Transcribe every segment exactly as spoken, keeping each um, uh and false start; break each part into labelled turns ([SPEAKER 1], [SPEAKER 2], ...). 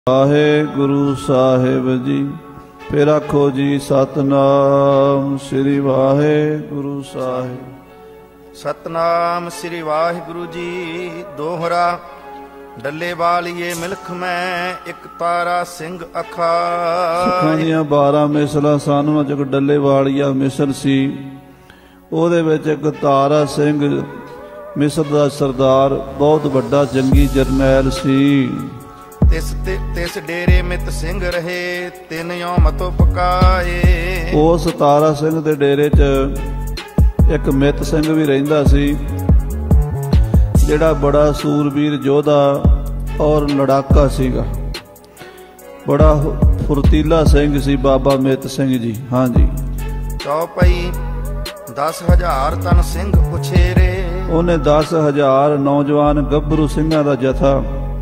[SPEAKER 1] वाहेगुरु साहिब जी। फिर आखो जी सतनाम श्री वाहेगुरु साहिब।
[SPEAKER 2] सतनाम श्री वाहिगुरु जी। दोहरा डले वालिए मिल्ख में एक तारा सिंह अखा।
[SPEAKER 1] सिखां दियां बारह मिसलां सन, जो डले वालिया मिसल सी, ਉਹਦੇ ਵਿੱਚ ਇੱਕ ਤਾਰਾ ਸਿੰਘ ਮਿਸਰ ਦਾ ਸਰਦਾਰ ਬਹੁਤ ਵੱਡਾ ਜੰਗੀ ਜਰਨੈਲ ਸੀ।
[SPEAKER 2] ਤਿਸ ਤਿਸ ਡੇਰੇ ਮਿਤ ਸਿੰਘ ਰਹੇ ਤਿੰਨ ਯੋਂ ਮਤੋ ਪਕਾਏ।
[SPEAKER 1] ਉਸ ਤਾਰਾ ਸਿੰਘ ਦੇ ਡੇਰੇ 'ਚ ਇੱਕ ਮਿਤ ਸਿੰਘ ਵੀ ਰਹਿੰਦਾ ਸੀ, ਜਿਹੜਾ ਬੜਾ ਸੂਰਬੀਰ ਯੋਧਾ ਔਰ ਲੜਾਕਾ ਸੀਗਾ। ਬੜਾ ਫੁਰਤੀਲਾ ਸਿੰਘ ਸੀ ਬਾਬਾ ਮਿਤ ਸਿੰਘ ਜੀ। ਹਾਂਜੀ।
[SPEAKER 2] ਚੌਪਈ ਦਸ ਹਜ਼ਾਰ ਤਨ ਸਿੰਘ ਉਛੇਰੇ।
[SPEAKER 1] ਉਹਨੇ ਦਸ ਹਜ਼ਾਰ ਨੌਜਵਾਨ ਗੱਭਰੂ ਸਿੰਘਾਂ ਦਾ ਜਥਾ,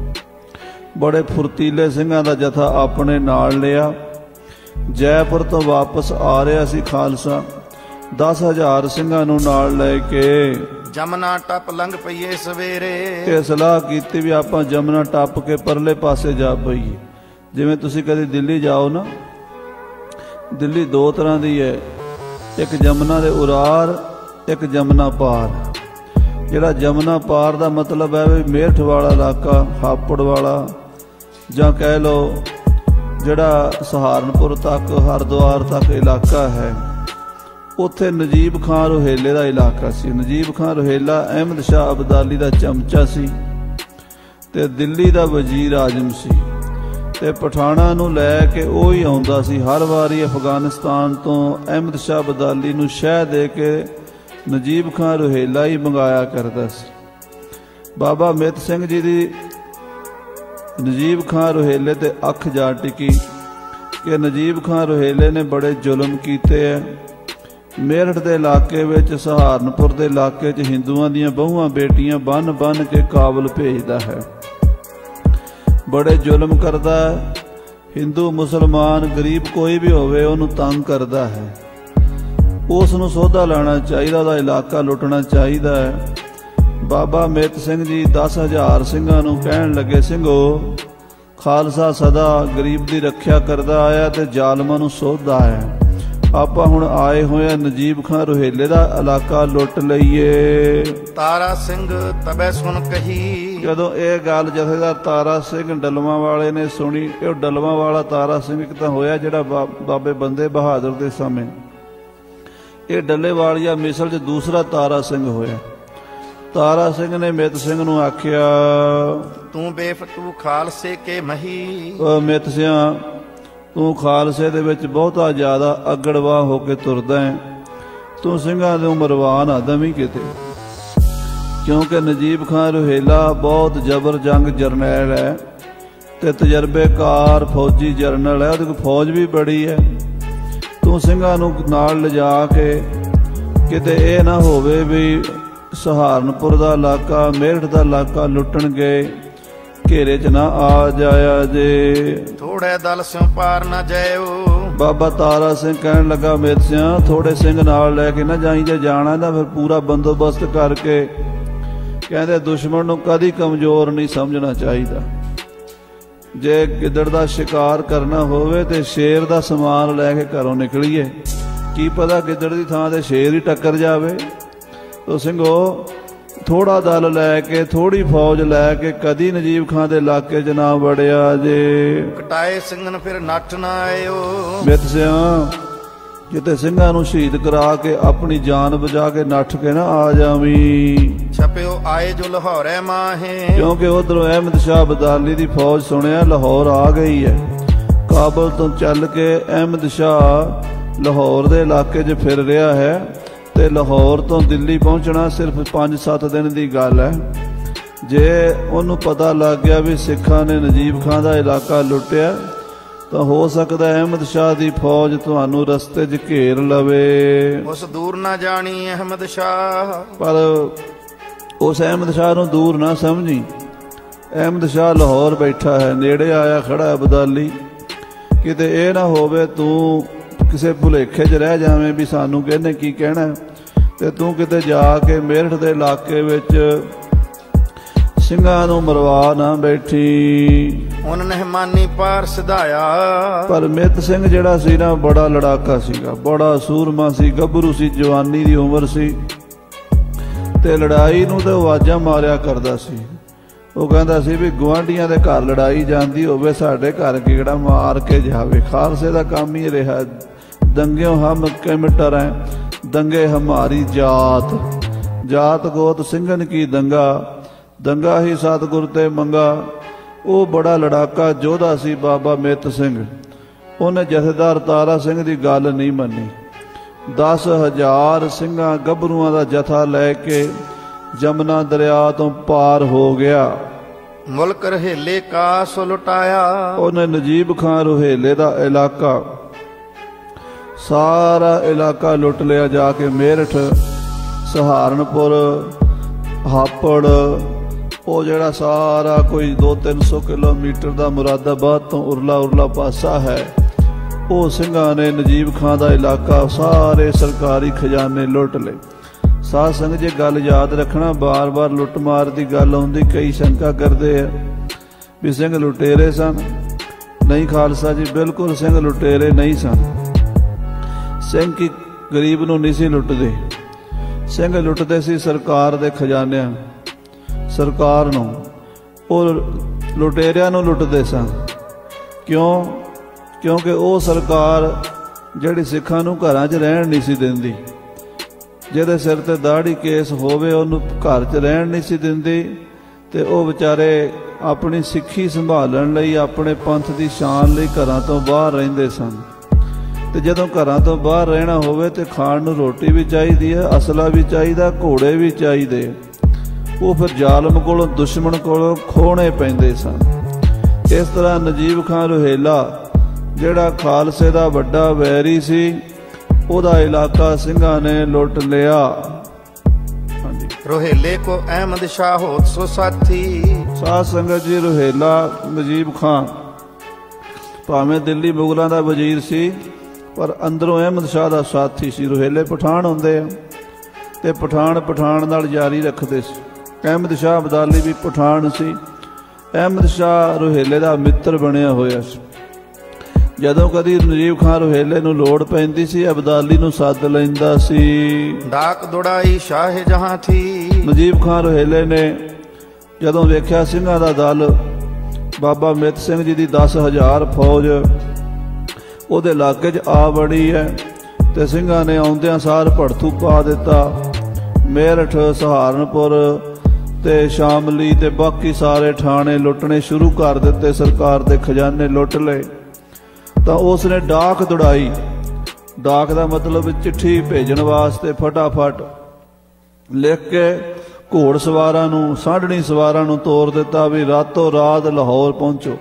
[SPEAKER 1] ਬੜੇ ਫੁਰਤੀਲੇ ਸਿੰਘਾਂ ਦਾ ਜਥਾ ਆਪਣੇ ਨਾਲ ਲਿਆ। ਜੈਪੁਰ ਤੋਂ ਵਾਪਸ ਆ ਰਿਹਾ ਸੀ ਖਾਲਸਾ, ਦਸ ਹਜ਼ਾਰ ਸਿੰਘਾਂ ਨੂੰ ਨਾਲ ਲੈ ਕੇ
[SPEAKER 2] ਜਮਨਾ ਟੱਪ ਲੰਘ ਪਈਏ ਸਵੇਰੇ।
[SPEAKER 1] ਇਹ ਸਲਾਹ ਕੀਤੀ ਵੀ ਆਪਾਂ ਜਮਨਾ ਟੱਪ ਕੇ ਪਰਲੇ ਪਾਸੇ ਜਾ ਪਈਏ। ਜਿਵੇਂ ਤੁਸੀਂ ਕਦੇ ਦਿੱਲੀ ਜਾਓ ਨਾ, ਦਿੱਲੀ ਦੋ ਤਰ੍ਹਾਂ ਦੀ ਹੈ, ਇੱਕ ਜਮਨਾ ਦੇ ਉਰਾਰ, ਇੱਕ ਜਮਨਾ ਪਾਰ। ਜਿਹੜਾ ਜਮਨਾ ਪਾਰ ਦਾ ਮਤਲਬ ਹੈ ਵੀ ਮੇਰਠ ਵਾਲਾ ਇਲਾਕਾ, ਹਾਪੜ ਵਾਲਾ, ਜਾਂ ਕਹਿ ਲਓ ਜਿਹੜਾ ਸਹਾਰਨਪੁਰ ਤੱਕ ਹਰਿਦੁਆਰ ਤੱਕ ਇਲਾਕਾ ਹੈ, ਉੱਥੇ ਨਜੀਬ ਖਾਂ ਰੋਹੇਲੇ ਦਾ ਇਲਾਕਾ ਸੀ। ਨਜੀਬ ਖਾਂ ਰੋਹੇਲਾ ਅਹਿਮਦ ਸ਼ਾਹ ਅਬਦਾਲੀ ਦਾ ਚਮਚਾ ਸੀ ਤੇ ਦਿੱਲੀ ਦਾ ਵਜ਼ੀਰ ਆਜ਼ਮ ਸੀ, ਤੇ ਪਠਾਣਾ ਨੂੰ ਲੈ ਕੇ ਉਹ ਹੀ ਆਉਂਦਾ ਸੀ ਹਰ ਵਾਰੀ। ਅਫਗਾਨਿਸਤਾਨ ਤੋਂ ਅਹਿਮਦ ਸ਼ਾਹ ਅਬਦਾਲੀ ਨੂੰ ਸ਼ਹਿ ਦੇ ਕੇ ਨਜੀਬ ਖਾਂ ਰੋਹੇਲਾ ਹੀ ਮੰਗਾਇਆ ਕਰਦਾ ਸੀ। ਬਾਬਾ ਮਿਤ ਸਿੰਘ ਜੀ ਦੀ ਨਜੀਬ ਖਾਂ ਰੋਹੇਲੇ ਤੇ ਅੱਖ ਜਾ ਟਿਕੀ ਕਿ ਨਜੀਬ ਖਾਂ ਰੋਹੇਲੇ ਨੇ ਬੜੇ ਜ਼ੁਲਮ ਕੀਤੇ ਹੈ। ਮੇਰਠ ਦੇ ਇਲਾਕੇ ਵਿੱਚ, ਸਹਾਰਨਪੁਰ ਦੇ ਇਲਾਕੇ 'ਚ ਹਿੰਦੂਆਂ ਦੀਆਂ ਬਹੂਆਂ ਬੇਟੀਆਂ ਬੰਨ ਬੰਨ ਕੇ ਕਾਬਲ ਭੇਜਦਾ ਹੈ, ਬੜੇ ਜ਼ੁਲਮ ਕਰਦਾ ਹੈ। ਹਿੰਦੂ ਮੁਸਲਮਾਨ ਗਰੀਬ ਕੋਈ ਵੀ ਹੋਵੇ ਉਹਨੂੰ ਤੰਗ ਕਰਦਾ ਹੈ। ਉਸ ਨੂੰ ਸੌਦਾ ਲੈਣਾ ਚਾਹੀਦਾ, ਉਹਦਾ ਇਲਾਕਾ ਲੁੱਟਣਾ ਚਾਹੀਦਾ ਹੈ। ਬਾਬਾ ਮਿਤ ਸਿੰਘ ਜੀ ਦਸ ਹਜ਼ਾਰ ਸਿੰਘਾਂ ਨੂੰ ਕਹਿਣ ਲੱਗੇ, ਸਿੰਘੋ ਖਾਲਸਾ ਸਦਾ ਗਰੀਬ ਦੀ ਰੱਖਿਆ ਕਰਦਾ ਆਇਆ ਤੇ ਜ਼ਾਲਮਾਂ ਨੂੰ ਸੋਧਦਾ ਹੈ। ਆਪਾਂ ਹੁਣ ਆਏ ਹੋਏ ਆ ਨਜੀਬ ਖਾਂ ਰੋਹੇਲੇ ਦਾ ਇਲਾਕਾ ਲੁੱਟ ਲਈਏ।
[SPEAKER 2] ਤਾਰਾ ਸਿੰਘ ਤਬੈ ਸੁਣ ਕਹੀ। ਜਦੋਂ
[SPEAKER 1] ਇਹ ਗੱਲ ਜਥੇਦਾਰ ਤਾਰਾ ਸਿੰਘ ਡਲਵਾਂ ਵਾਲੇ ਨੇ ਸੁਣੀ, ਇਹ ਡਲਵਾਂ ਵਾਲਾ ਤਾਰਾ ਸਿੰਘ ਇੱਕ ਤਾਂ ਹੋਇਆ ਜਿਹੜਾ ਬਾਬੇ ਬੰਦੇ ਬਹਾਦਰ ਦੇ ਸਮੇਂ, ਇਹ ਡੱਲੇ ਵਾਲੀਆ ਮਿਸਲ 'ਚ ਦੂਸਰਾ ਤਾਰਾ ਸਿੰਘ ਹੋਇਆ। ਤਾਰਾ ਸਿੰਘ ਨੇ ਮਿਤ ਸਿੰਘ ਨੂੰ ਆਖਿਆ,
[SPEAKER 2] ਤੂੰ ਬੇਫਤੂ ਖਾਲਸੇ ਕੇ ਮਹੀ।
[SPEAKER 1] ਮਿਤ ਸਿਆਂ, ਤੂੰ ਖਾਲਸੇ ਦੇ ਵਿੱਚ ਬਹੁਤਾ ਜ਼ਿਆਦਾ ਅਗੜਵਾ ਹੋ ਕੇ ਤੁਰਦਾ ਹੈ, ਤੂੰ ਸਿੰਘਾਂ ਨੂੰ ਮਰਵਾ ਨਾ ਦਵੀਂ ਕਿਤੇ। ਕਿਉਂਕਿ ਨਜੀਬ ਖਾਂ ਰੋਹੇਲਾ ਬਹੁਤ ਜ਼ਬਰ ਜੰਗ ਜਰਨੈਲ ਹੈ ਤੇ ਤਜਰਬੇਕਾਰ ਫੌਜੀ ਜਰਨਲ ਹੈ, ਉਹਦੇ ਕੋਲ ਫੌਜ ਵੀ ਬੜੀ ਹੈ। ਤੂੰ ਸਿੰਘਾਂ ਨੂੰ ਨਾਲ ਲਿਜਾ ਕੇ ਕਿਤੇ ਇਹ ਨਾ ਹੋਵੇ ਵੀ ਸਹਾਰਨਪੁਰ ਦਾ ਇਲਾਕਾ, ਮੇਰਠ ਦਾ ਇਲਾਕਾ ਲੁੱਟਣ ਗਏ, ਘੇਰੇ 'ਚ ਨਾ ਆ ਜਾਇਆ ਜੇ।
[SPEAKER 2] ਥੋੜੇ ਦਲ ਸਿਉ ਪਾਰ ਨਾ ਜਾਇਓ।
[SPEAKER 1] ਬਾਬਾ ਤਾਰਾ ਸਿੰਘ ਕਹਿਣ ਲੱਗਾ, ਮਿਤ ਸਿਆਂ ਥੋੜੇ ਸਿੰਘ ਨਾਲ ਲੈ ਕੇ ਨਾ ਜਾਈ, ਜੇ ਜਾਣਾ ਤਾਂ ਫਿਰ ਪੂਰਾ ਬੰਦੋਬਸਤ ਕਰਕੇ। ਕਹਿੰਦੇ ਦੁਸ਼ਮਣ ਨੂੰ ਕਦੀ ਕਮਜ਼ੋਰ ਨਹੀਂ ਸਮਝਣਾ ਚਾਹੀਦਾ। ਜੇ ਗਿੱਦੜ ਦਾ ਸ਼ਿਕਾਰ ਕਰਨਾ ਹੋਵੇ ਤੇ ਸ਼ੇਰ ਦਾ ਸਮਾਨ ਲੈ ਕੇ ਘਰੋਂ ਨਿਕਲੀਏ, ਕੀ ਪਤਾ ਗਿੱਦੜ ਦੀ ਥਾਂ ਤੇ ਸ਼ੇਰ ਹੀ ਟੱਕਰ ਜਾਵੇ। ਤੋ ਸਿੰਘੋ ਥੋੜਾ ਦਲ ਲੈ ਕੇ, ਥੋੜੀ ਫੌਜ ਲੈ ਕੇ ਕਦੀ ਨਜੀਬ ਖਾਂ ਦੇ ਇਲਾਕੇ 'ਚ ਨਾ ਵੜਿਆ ਜੇ।
[SPEAKER 2] ਕਟਾਏ ਸਿੰਘਨ ਫਿਰ ਨੱਠ ਨਾ ਆਇਓ।
[SPEAKER 1] ਮਿਤ ਸਿਆਂ ਕਿਤੇ ਸਿੰਘਾਂ ਨੂੰ ਸ਼ਹੀਦ ਕਰਾ ਕੇ ਆਪਣੀ ਜਾਨ ਬਚਾ ਕੇ ਨੱਠ ਕੇ ਨਾ ਆ ਜਾਵੀਂ।
[SPEAKER 2] ਛਪਿਓ ਆਏ ਜੋ ਲਾਹੌਰੇ ਮਾਹੇ।
[SPEAKER 1] ਕਿਉਂਕਿ ਉਧਰੋਂ ਅਹਿਮਦ ਸ਼ਾਹ ਅਬਦਾਲੀ ਦੀ ਫੌਜ ਸੁਣਿਆ ਲਾਹੌਰ ਆ ਗਈ ਹੈ। ਕਾਬਲ ਤੋਂ ਚੱਲ ਕੇ ਅਹਿਮਦ ਸ਼ਾਹ ਲਾਹੌਰ ਦੇ ਇਲਾਕੇ 'ਚ ਫਿਰ ਰਿਹਾ ਹੈ ਤੇ ਲਾਹੌਰ ਤੋਂ ਦਿੱਲੀ ਪਹੁੰਚਣਾ ਸਿਰਫ ਪੰਜ ਸੱਤ ਦਿਨ ਦੀ ਗੱਲ ਹੈ। ਜੇ ਉਹਨੂੰ ਪਤਾ ਲੱਗ ਗਿਆ ਵੀ ਸਿੱਖਾਂ ਨੇ ਨਜੀਬ ਖਾਂ ਦਾ ਇਲਾਕਾ ਲੁੱਟਿਆ ਤਾਂ ਹੋ ਸਕਦਾ ਅਹਿਮਦ ਸ਼ਾਹ ਦੀ ਫੌਜ ਤੁਹਾਨੂੰ ਰਸਤੇ 'ਚ ਘੇਰ ਲਵੇ।
[SPEAKER 2] ਉਸ ਦੂਰ ਨਾ ਜਾਣੀ ਅਹਿਮਦ ਸ਼ਾਹ।
[SPEAKER 1] ਪਰ ਉਸ ਅਹਿਮਦ ਸ਼ਾਹ ਨੂੰ ਦੂਰ ਨਾ ਸਮਝੀ। ਅਹਿਮਦ ਸ਼ਾਹ ਲਾਹੌਰ ਬੈਠਾ ਹੈ, ਨੇੜੇ ਆਇਆ ਖੜਾ ਅਬਦਾਲੀ। ਕਿਤੇ ਇਹ ਨਾ ਹੋਵੇ ਤੂੰ ਕਿਸੇ ਭੁਲੇਖੇ 'ਚ ਰਹਿ ਜਾਵੇਂ ਵੀ ਸਾਨੂੰ ਕਹਿੰਦੇ ਕੀ ਕਹਿਣਾ, ਤੇ ਤੂੰ ਕਿਤੇ ਜਾ ਕੇ ਮੇਰਠ ਦੇ ਇਲਾਕੇ ਵਿੱਚ ਸਿੰਘਾਂ ਨੂੰ ਮਰਵਾ ਨਾ ਬੈਠੀ।
[SPEAKER 2] ਉਨ ਨਹਿਮਾਨੀ ਪਾਰ ਸਿਧਾਇਆ।
[SPEAKER 1] ਪਰ ਮਿੱਤ ਸਿੰਘ ਜਿਹੜਾ ਸੀ ਨਾ ਬੜਾ ਲੜਾਕਾ ਸੀਗਾ, ਬੜਾ ਸੂਰਮਾ ਸੀ, ਗੱਭਰੂ ਸੀ, ਜਵਾਨੀ ਦੀ ਉਮਰ ਸੀ ਤੇ ਲੜਾਈ ਨੂੰ ਤੇ ਆਵਾਜ਼ਾਂ ਮਾਰਿਆ ਕਰਦਾ ਸੀ। ਉਹ ਕਹਿੰਦਾ ਸੀ ਵੀ ਗੁਆਂਢੀਆਂ ਦੇ ਘਰ ਲੜਾਈ ਜਾਂਦੀ ਹੋਵੇ, ਸਾਡੇ ਘਰ ਕਿਹੜਾ ਮਾਰ ਕੇ ਜਾਵੇ। ਖਾਲਸੇ ਦਾ ਕੰਮ ਹੀ ਰਿਹਾ, ਦੰਗਿਓ ਹਮ ਕੇ ਮਿਟਰੈ, ਦੰਗੇ ਹਮਾਰੀ ਜਾਤ, ਜਾਤ ਗੋਤ ਸਿੰਘਨ ਕੀ ਦੰਗਾ, ਦੰਗਾ ਹੀ ਸਤਿਗੁਰ ਤੇ ਮੰਗਾ। ਉਹ ਬੜਾ ਲੜਾਕਾ ਯੋਧਾ ਸੀ ਬਾਬਾ ਮਿੱਤ ਸਿੰਘ। ਉਹਨੇ ਜਥੇਦਾਰ ਤਾਰਾ ਸਿੰਘ ਦੀ ਗੱਲ ਨਹੀਂ ਮੰਨੀ। ਦਸ ਹਜ਼ਾਰ ਸਿੰਘਾਂ ਗੱਭਰੂਆਂ ਦਾ ਜਥਾ ਲੈ ਕੇ ਜਮਨਾ ਦਰਿਆ ਤੋਂ ਪਾਰ ਹੋ ਗਿਆ।
[SPEAKER 2] ਮੁਲਕ ਰੁਹੇਲੇ ਕਾਸ ਲੁਟਾਇਆ। ਉਹਨੇ
[SPEAKER 1] ਨਜੀਬ ਖਾਨ ਰੁਹੇਲੇ ਦਾ ਇਲਾਕਾ, ਸਾਰਾ ਇਲਾਕਾ ਲੁੱਟ ਲਿਆ ਜਾ ਕੇ। ਮੇਰਠ, ਸਹਾਰਨਪੁਰ, ਹਾਪੜ, ਉਹ ਜਿਹੜਾ ਸਾਰਾ ਕੋਈ ਦੋ ਤਿੰਨ ਸੌ ਕਿਲੋਮੀਟਰ ਦਾ ਮੁਰਾਦਾਬਾਦ ਤੋਂ ਉਰਲਾ ਉਰਲਾ ਪਾਸਾ ਹੈ, ਉਹ ਸਿੰਘਾਂ ਨੇ ਨਜੀਬ ਖਾਂ ਦਾ ਇਲਾਕਾ, ਸਾਰੇ ਸਰਕਾਰੀ ਖਜ਼ਾਨੇ ਲੁੱਟ ਲਏ। ਸਾਧ ਸੰਗਤ ਜੇ ਗੱਲ ਯਾਦ ਰੱਖਣਾ, ਬਾਰ ਬਾਰ ਲੁੱਟ ਮਾਰ ਦੀ ਗੱਲ ਆਉਂਦੀ, ਕਈ ਸ਼ੰਕਾ ਕਰਦੇ ਆ ਵੀ ਸਿੰਘ ਲੁਟੇਰੇ ਸਨ। ਨਹੀਂ ਖਾਲਸਾ ਜੀ, ਬਿਲਕੁਲ ਸਿੰਘ ਲੁਟੇਰੇ ਨਹੀਂ ਸਨ। ਸਿੰਘ ਕੀ ਗਰੀਬ ਨੂੰ ਨਹੀਂ ਸੀ ਲੁੱਟਦੇ, ਸਿੰਘ ਲੁੱਟਦੇ ਸੀ ਸਰਕਾਰ ਦੇ ਖਜ਼ਾਨਿਆਂ, ਸਰਕਾਰ ਨੂੰ। ਉਹ ਲੁਟੇਰਿਆਂ ਨੂੰ ਲੁੱਟਦੇ ਸਨ। ਕਿਉਂ? ਕਿਉਂਕਿ ਉਹ ਸਰਕਾਰ ਜਿਹੜੀ ਸਿੱਖਾਂ ਨੂੰ ਘਰਾਂ 'ਚ ਰਹਿਣ ਨਹੀਂ ਸੀ ਦਿੰਦੀ। ਜਿਹਦੇ ਸਿਰ ਤੇ ਦਾੜੀ ਕੇਸ ਹੋਵੇ ਉਹਨੂੰ ਘਰ 'ਚ ਰਹਿਣ ਨਹੀਂ ਸੀ ਦਿੰਦੀ, ਤੇ ਉਹ ਵਿਚਾਰੇ ਆਪਣੀ ਸਿੱਖੀ ਸੰਭਾਲਣ ਲਈ, ਆਪਣੇ ਪੰਥ ਦੀ ਸ਼ਾਨ ਲਈ ਘਰਾਂ ਤੋਂ ਬਾਹਰ ਰਹਿੰਦੇ ਸਨ। ਤੇ ਜਦੋਂ ਘਰਾਂ ਤੋਂ ਬਾਹਰ ਰਹਿਣਾ ਹੋਵੇ ਤੇ ਖਾਣ ਨੂੰ ਰੋਟੀ ਵੀ ਚਾਹੀਦੀ ਹੈ, ਅਸਲਾ ਵੀ ਚਾਹੀਦਾ, ਘੋੜੇ ਵੀ ਚਾਹੀਦੇ। ਉਹ ਫਿਰ ਜ਼ਾਲਮ ਕੋਲੋਂ, ਦੁਸ਼ਮਣ ਕੋਲੋਂ ਖੋਹਣੇ ਪੈਂਦੇ ਸਨ। ਇਸ ਤਰ੍ਹਾਂ ਨਜੀਬ ਖਾਂ ਰੁਹੇਲਾ ਜਿਹੜਾ ਖਾਲਸੇ ਦਾ ਵੱਡਾ ਵੈਰੀ ਸੀ, ਉਹਦਾ ਇਲਾਕਾ ਸਿੰਘਾਂ ਨੇ ਲੁੱਟ ਲਿਆ। ਹਾਂਜੀ,
[SPEAKER 2] ਰੁਹੇਲੇ ਕੋ ਅਹਿਮਦ ਸ਼ਾਹ ਹੋਤ ਸੋ ਸਾਥੀ।
[SPEAKER 1] ਸਾਧ ਸੰਗਤ ਜੀ, ਰੁਹੇਲਾ ਨਜੀਬ ਖਾਂ ਭਾਵੇਂ ਦਿੱਲੀ ਮੁਗਲਾਂ ਦਾ ਵਜ਼ੀਰ ਸੀ, ਪਰ ਅੰਦਰੋਂ ਅਹਿਮਦ ਸ਼ਾਹ ਦਾ ਸਾਥੀ ਸੀ। ਰੁਹੇਲੇ ਪਠਾਨ ਹੁੰਦੇ ਆ ਤੇ ਪਠਾਨ ਪਠਾਨ ਨਾਲ ਜਾਰੀ ਰੱਖਦੇ ਸੀ। ਅਹਿਮਦ ਸ਼ਾਹ ਅਬਦਾਲੀ ਵੀ ਪਠਾਨ ਸੀ। ਅਹਿਮਦ ਸ਼ਾਹ ਰੁਹੇਲੇ ਦਾ ਮਿੱਤਰ ਬਣਿਆ ਹੋਇਆ ਸੀ। ਜਦੋਂ ਕਦੀ ਨਜੀਬ ਖਾਂ ਰੁਹੇਲੇ ਨੂੰ ਲੋੜ ਪੈਂਦੀ ਸੀ, ਅਬਦਾਲੀ ਨੂੰ ਸੱਦ ਲੈਂਦਾ ਸੀ।
[SPEAKER 2] ਡਾਕ ਦੁੜਾਈ ਸ਼ਾਹ ਜਹਾਂ ਥੀ।
[SPEAKER 1] ਨਜੀਬ ਖਾਂ ਰੁਹੇਲੇ ਨੇ ਜਦੋਂ ਵੇਖਿਆ ਸਿੰਘਾਂ ਦਾ ਦਲ, ਬਾਬਾ ਮਿੱਤ ਸਿੰਘ ਜੀ ਦੀ ਦਸ ਹਜ਼ਾਰ ਫੌਜ ਉਹਦੇ ਇਲਾਕੇ 'ਚ ਆ ਵੜੀ ਹੈ, ਤੇ ਸਿੰਘਾਂ ਨੇ ਆਉਂਦਿਆਂ ਸਾਰ ਭੜਥੂ ਪਾ ਦਿੱਤਾ। ਮੇਰਠ, ਸਹਾਰਨਪੁਰ ਤੇ ਸ਼ਾਮਲੀ ਤੇ ਬਾਕੀ ਸਾਰੇ ਠਾਣੇ ਲੁੱਟਣੇ ਸ਼ੁਰੂ ਕਰ ਦਿੱਤੇ, ਸਰਕਾਰ ਦੇ ਖਜ਼ਾਨੇ ਲੁੱਟ ਲਏ। ਤਾਂ ਉਸ ਨੇ ਡਾਕ ਦੌੜਾਈ। ਡਾਕ ਦਾ ਮਤਲਬ ਚਿੱਠੀ ਭੇਜਣ ਵਾਸਤੇ ਫਟਾਫਟ ਲਿਖ ਕੇ ਘੋੜ ਸਵਾਰਾਂ ਨੂੰ, ਸਾਢਣੀ ਸਵਾਰਾਂ ਨੂੰ ਤੋਰ ਦਿੱਤਾ ਵੀ ਰਾਤੋਂ ਰਾਤ ਲਾਹੌਰ ਪਹੁੰਚੋ,